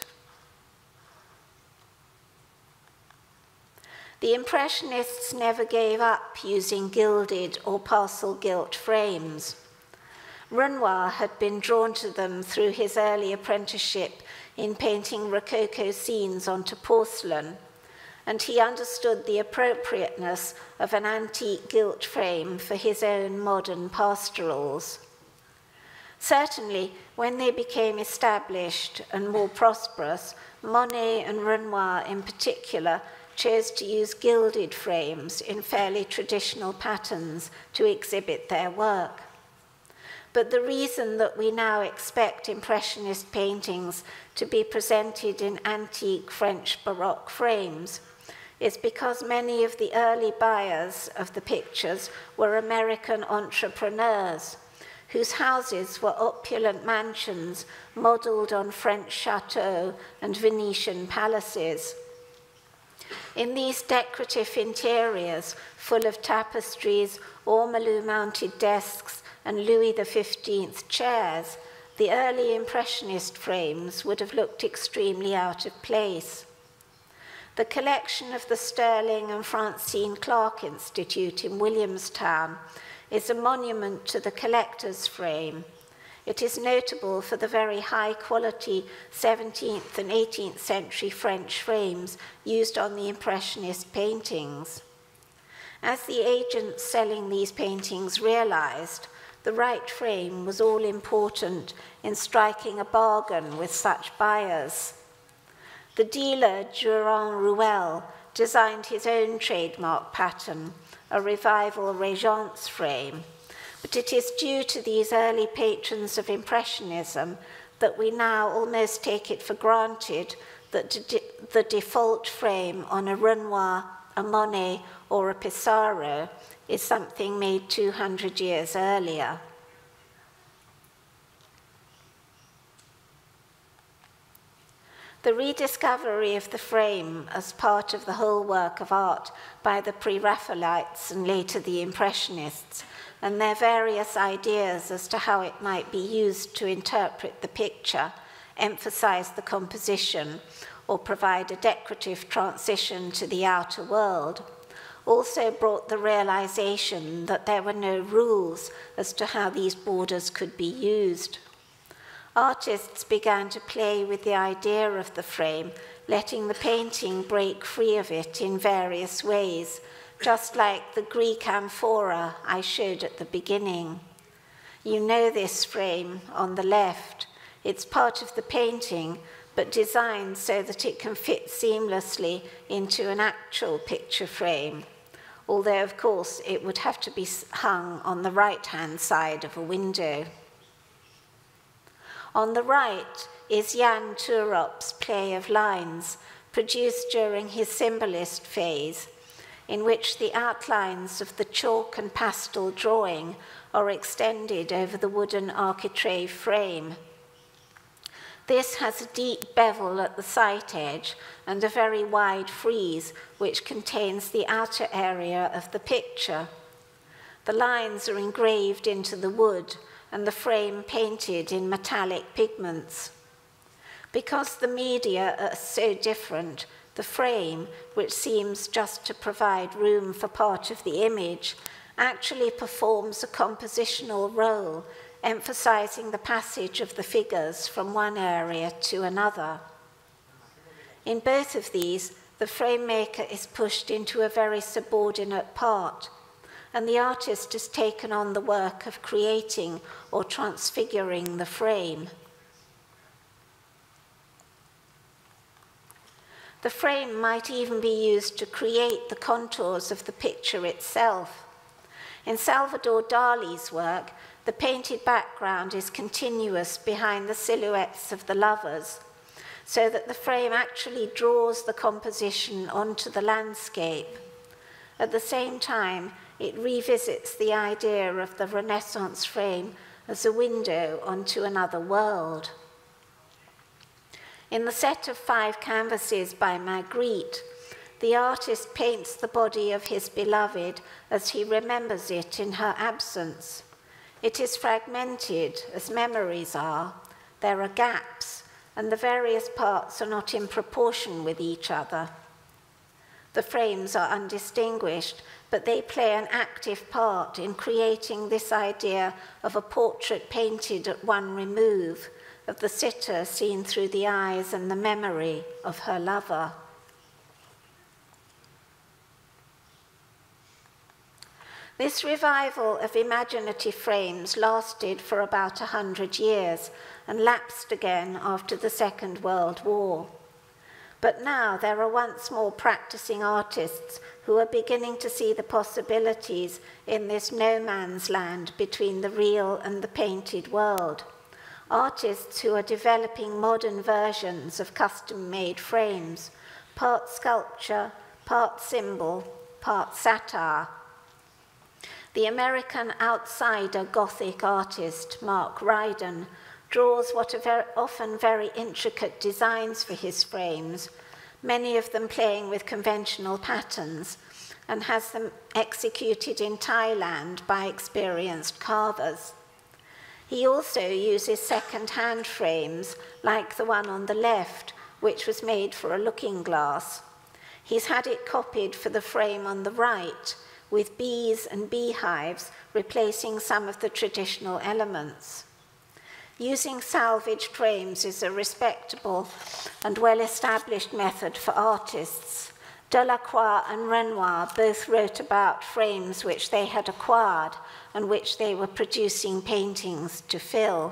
The Impressionists never gave up using gilded or parcel gilt frames. Renoir had been drawn to them through his early apprenticeship in painting Rococo scenes onto porcelain, and he understood the appropriateness of an antique gilt frame for his own modern pastorals. Certainly, when they became established and more prosperous, Monet and Renoir in particular chose to use gilded frames in fairly traditional patterns to exhibit their work. But the reason that we now expect Impressionist paintings to be presented in antique French Baroque frames is because many of the early buyers of the pictures were American entrepreneurs whose houses were opulent mansions modeled on French chateaux and Venetian palaces. In these decorative interiors, full of tapestries, ormolu-mounted desks, and Louis the fifteenth chairs, the early Impressionist frames would have looked extremely out of place. The collection of the Sterling and Francine Clark Institute in Williamstown is a monument to the collector's frame. It is notable for the very high-quality seventeenth and eighteenth century French frames used on the Impressionist paintings. As the agents selling these paintings realized, the right frame was all important in striking a bargain with such buyers. The dealer, Durand Ruel, designed his own trademark pattern, a revival Régence frame, but it is due to these early patrons of Impressionism that we now almost take it for granted that the default frame on a Renoir, a Monet, or a Pissarro is something made two hundred years earlier. The rediscovery of the frame as part of the whole work of art by the Pre-Raphaelites and later the Impressionists, and their various ideas as to how it might be used to interpret the picture, emphasize the composition, or provide a decorative transition to the outer world, also brought the realization that there were no rules as to how these borders could be used. Artists began to play with the idea of the frame, letting the painting break free of it in various ways, just like the Greek amphora I showed at the beginning. You know this frame on the left. It's part of the painting, but designed so that it can fit seamlessly into an actual picture frame, although of course it would have to be hung on the right-hand side of a window. On the right is Jan Toorop's play of lines, produced during his symbolist phase, in which the outlines of the chalk and pastel drawing are extended over the wooden architrave frame. This has a deep bevel at the sight edge and a very wide frieze which contains the outer area of the picture. The lines are engraved into the wood and the frame painted in metallic pigments. Because the media are so different, the frame, which seems just to provide room for part of the image, actually performs a compositional role, emphasizing the passage of the figures from one area to another. In both of these, the frame maker is pushed into a very subordinate part, and the artist has taken on the work of creating or transfiguring the frame. The frame might even be used to create the contours of the picture itself. In Salvador Dali's work, the painted background is continuous behind the silhouettes of the lovers, so that the frame actually draws the composition onto the landscape. At the same time, it revisits the idea of the Renaissance frame as a window onto another world. In the set of five canvases by Magritte, the artist paints the body of his beloved as he remembers it in her absence. It is fragmented, as memories are. There are gaps, and the various parts are not in proportion with each other. The frames are undistinguished, but they play an active part in creating this idea of a portrait painted at one remove, of the sitter seen through the eyes and the memory of her lover. This revival of imaginative frames lasted for about a hundred years and lapsed again after the Second World War. But now there are once more practicing artists who are beginning to see the possibilities in this no man's land between the real and the painted world. Artists who are developing modern versions of custom-made frames, part sculpture, part symbol, part satire. The American outsider Gothic artist Mark Ryden draws what are very, often very intricate designs for his frames, many of them playing with conventional patterns, and has them executed in Thailand by experienced carvers. He also uses second-hand frames, like the one on the left, which was made for a looking glass. He's had it copied for the frame on the right, with bees and beehives replacing some of the traditional elements. Using salvaged frames is a respectable and well-established method for artists. Delacroix and Renoir both wrote about frames which they had acquired and which they were producing paintings to fill.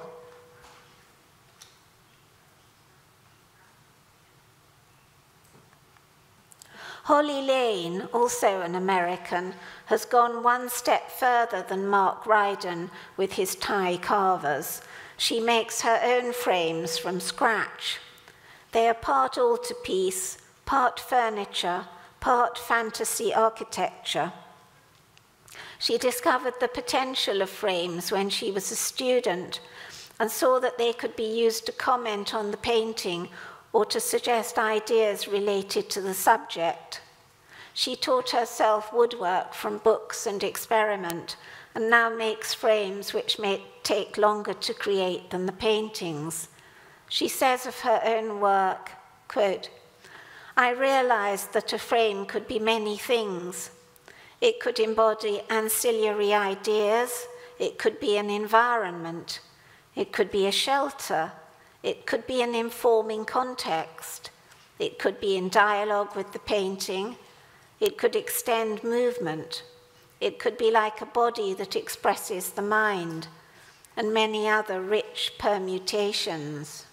Holly Lane, also an American, has gone one step further than Mark Ryden with his Thai carvers. She makes her own frames from scratch. They are part altarpiece, part furniture, part fantasy architecture. She discovered the potential of frames when she was a student and saw that they could be used to comment on the painting or to suggest ideas related to the subject. She taught herself woodwork from books and experiment, and now makes frames which may take longer to create than the paintings. She says of her own work, quote, "I realized that a frame could be many things. It could embody ancillary ideas, it could be an environment, it could be a shelter, it could be an informing context, it could be in dialogue with the painting, it could extend movement, it could be like a body that expresses the mind, and many other rich permutations."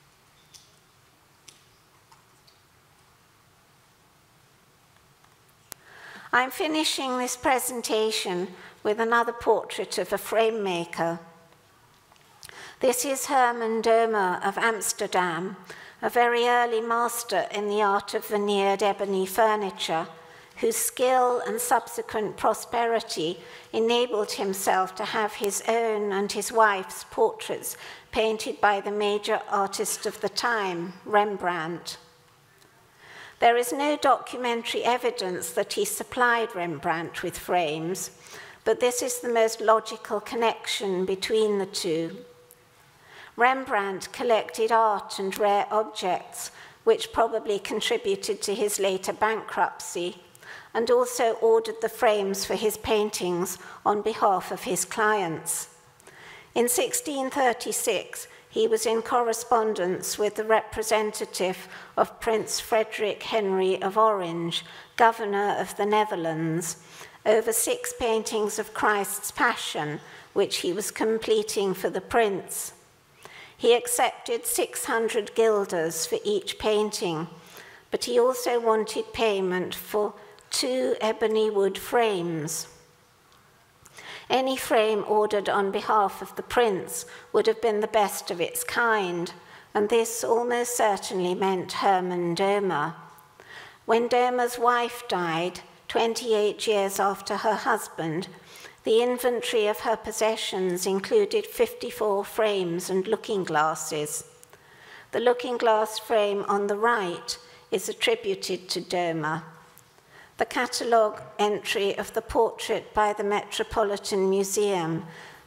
I'm finishing this presentation with another portrait of a frame maker. This is Herman Domer of Amsterdam, a very early master in the art of veneered ebony furniture, whose skill and subsequent prosperity enabled himself to have his own and his wife's portraits painted by the major artist of the time, Rembrandt. There is no documentary evidence that he supplied Rembrandt with frames, but this is the most logical connection between the two. Rembrandt collected art and rare objects, which probably contributed to his later bankruptcy, and also ordered the frames for his paintings on behalf of his clients. In sixteen thirty-six, he was in correspondence with the representative of Prince Frederick Henry of Orange, governor of the Netherlands, over six paintings of Christ's Passion, which he was completing for the prince. He accepted six hundred guilders for each painting, but he also wanted payment for two ebony wood frames. Any frame ordered on behalf of the prince would have been the best of its kind, and this almost certainly meant Herman Domer. When Domer's wife died, twenty-eight years after her husband, the inventory of her possessions included fifty-four frames and looking glasses. The looking glass frame on the right is attributed to Domer. The catalogue entry of the portrait by the Metropolitan Museum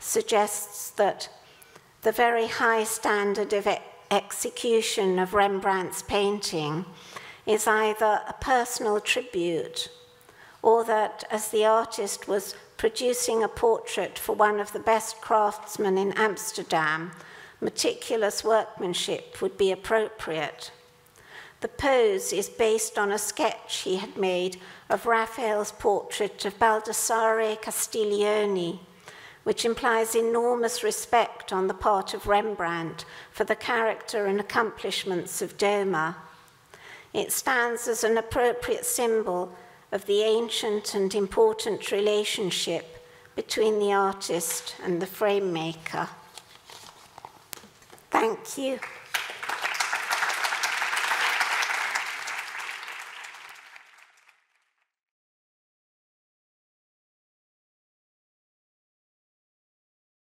suggests that the very high standard of e execution of Rembrandt's painting is either a personal tribute or that, as the artist was producing a portrait for one of the best craftsmen in Amsterdam, meticulous workmanship would be appropriate. The pose is based on a sketch he had made of Raphael's portrait of Baldassare Castiglione, which implies enormous respect on the part of Rembrandt for the character and accomplishments of Doma. It stands as an appropriate symbol of the ancient and important relationship between the artist and the frame maker. Thank you.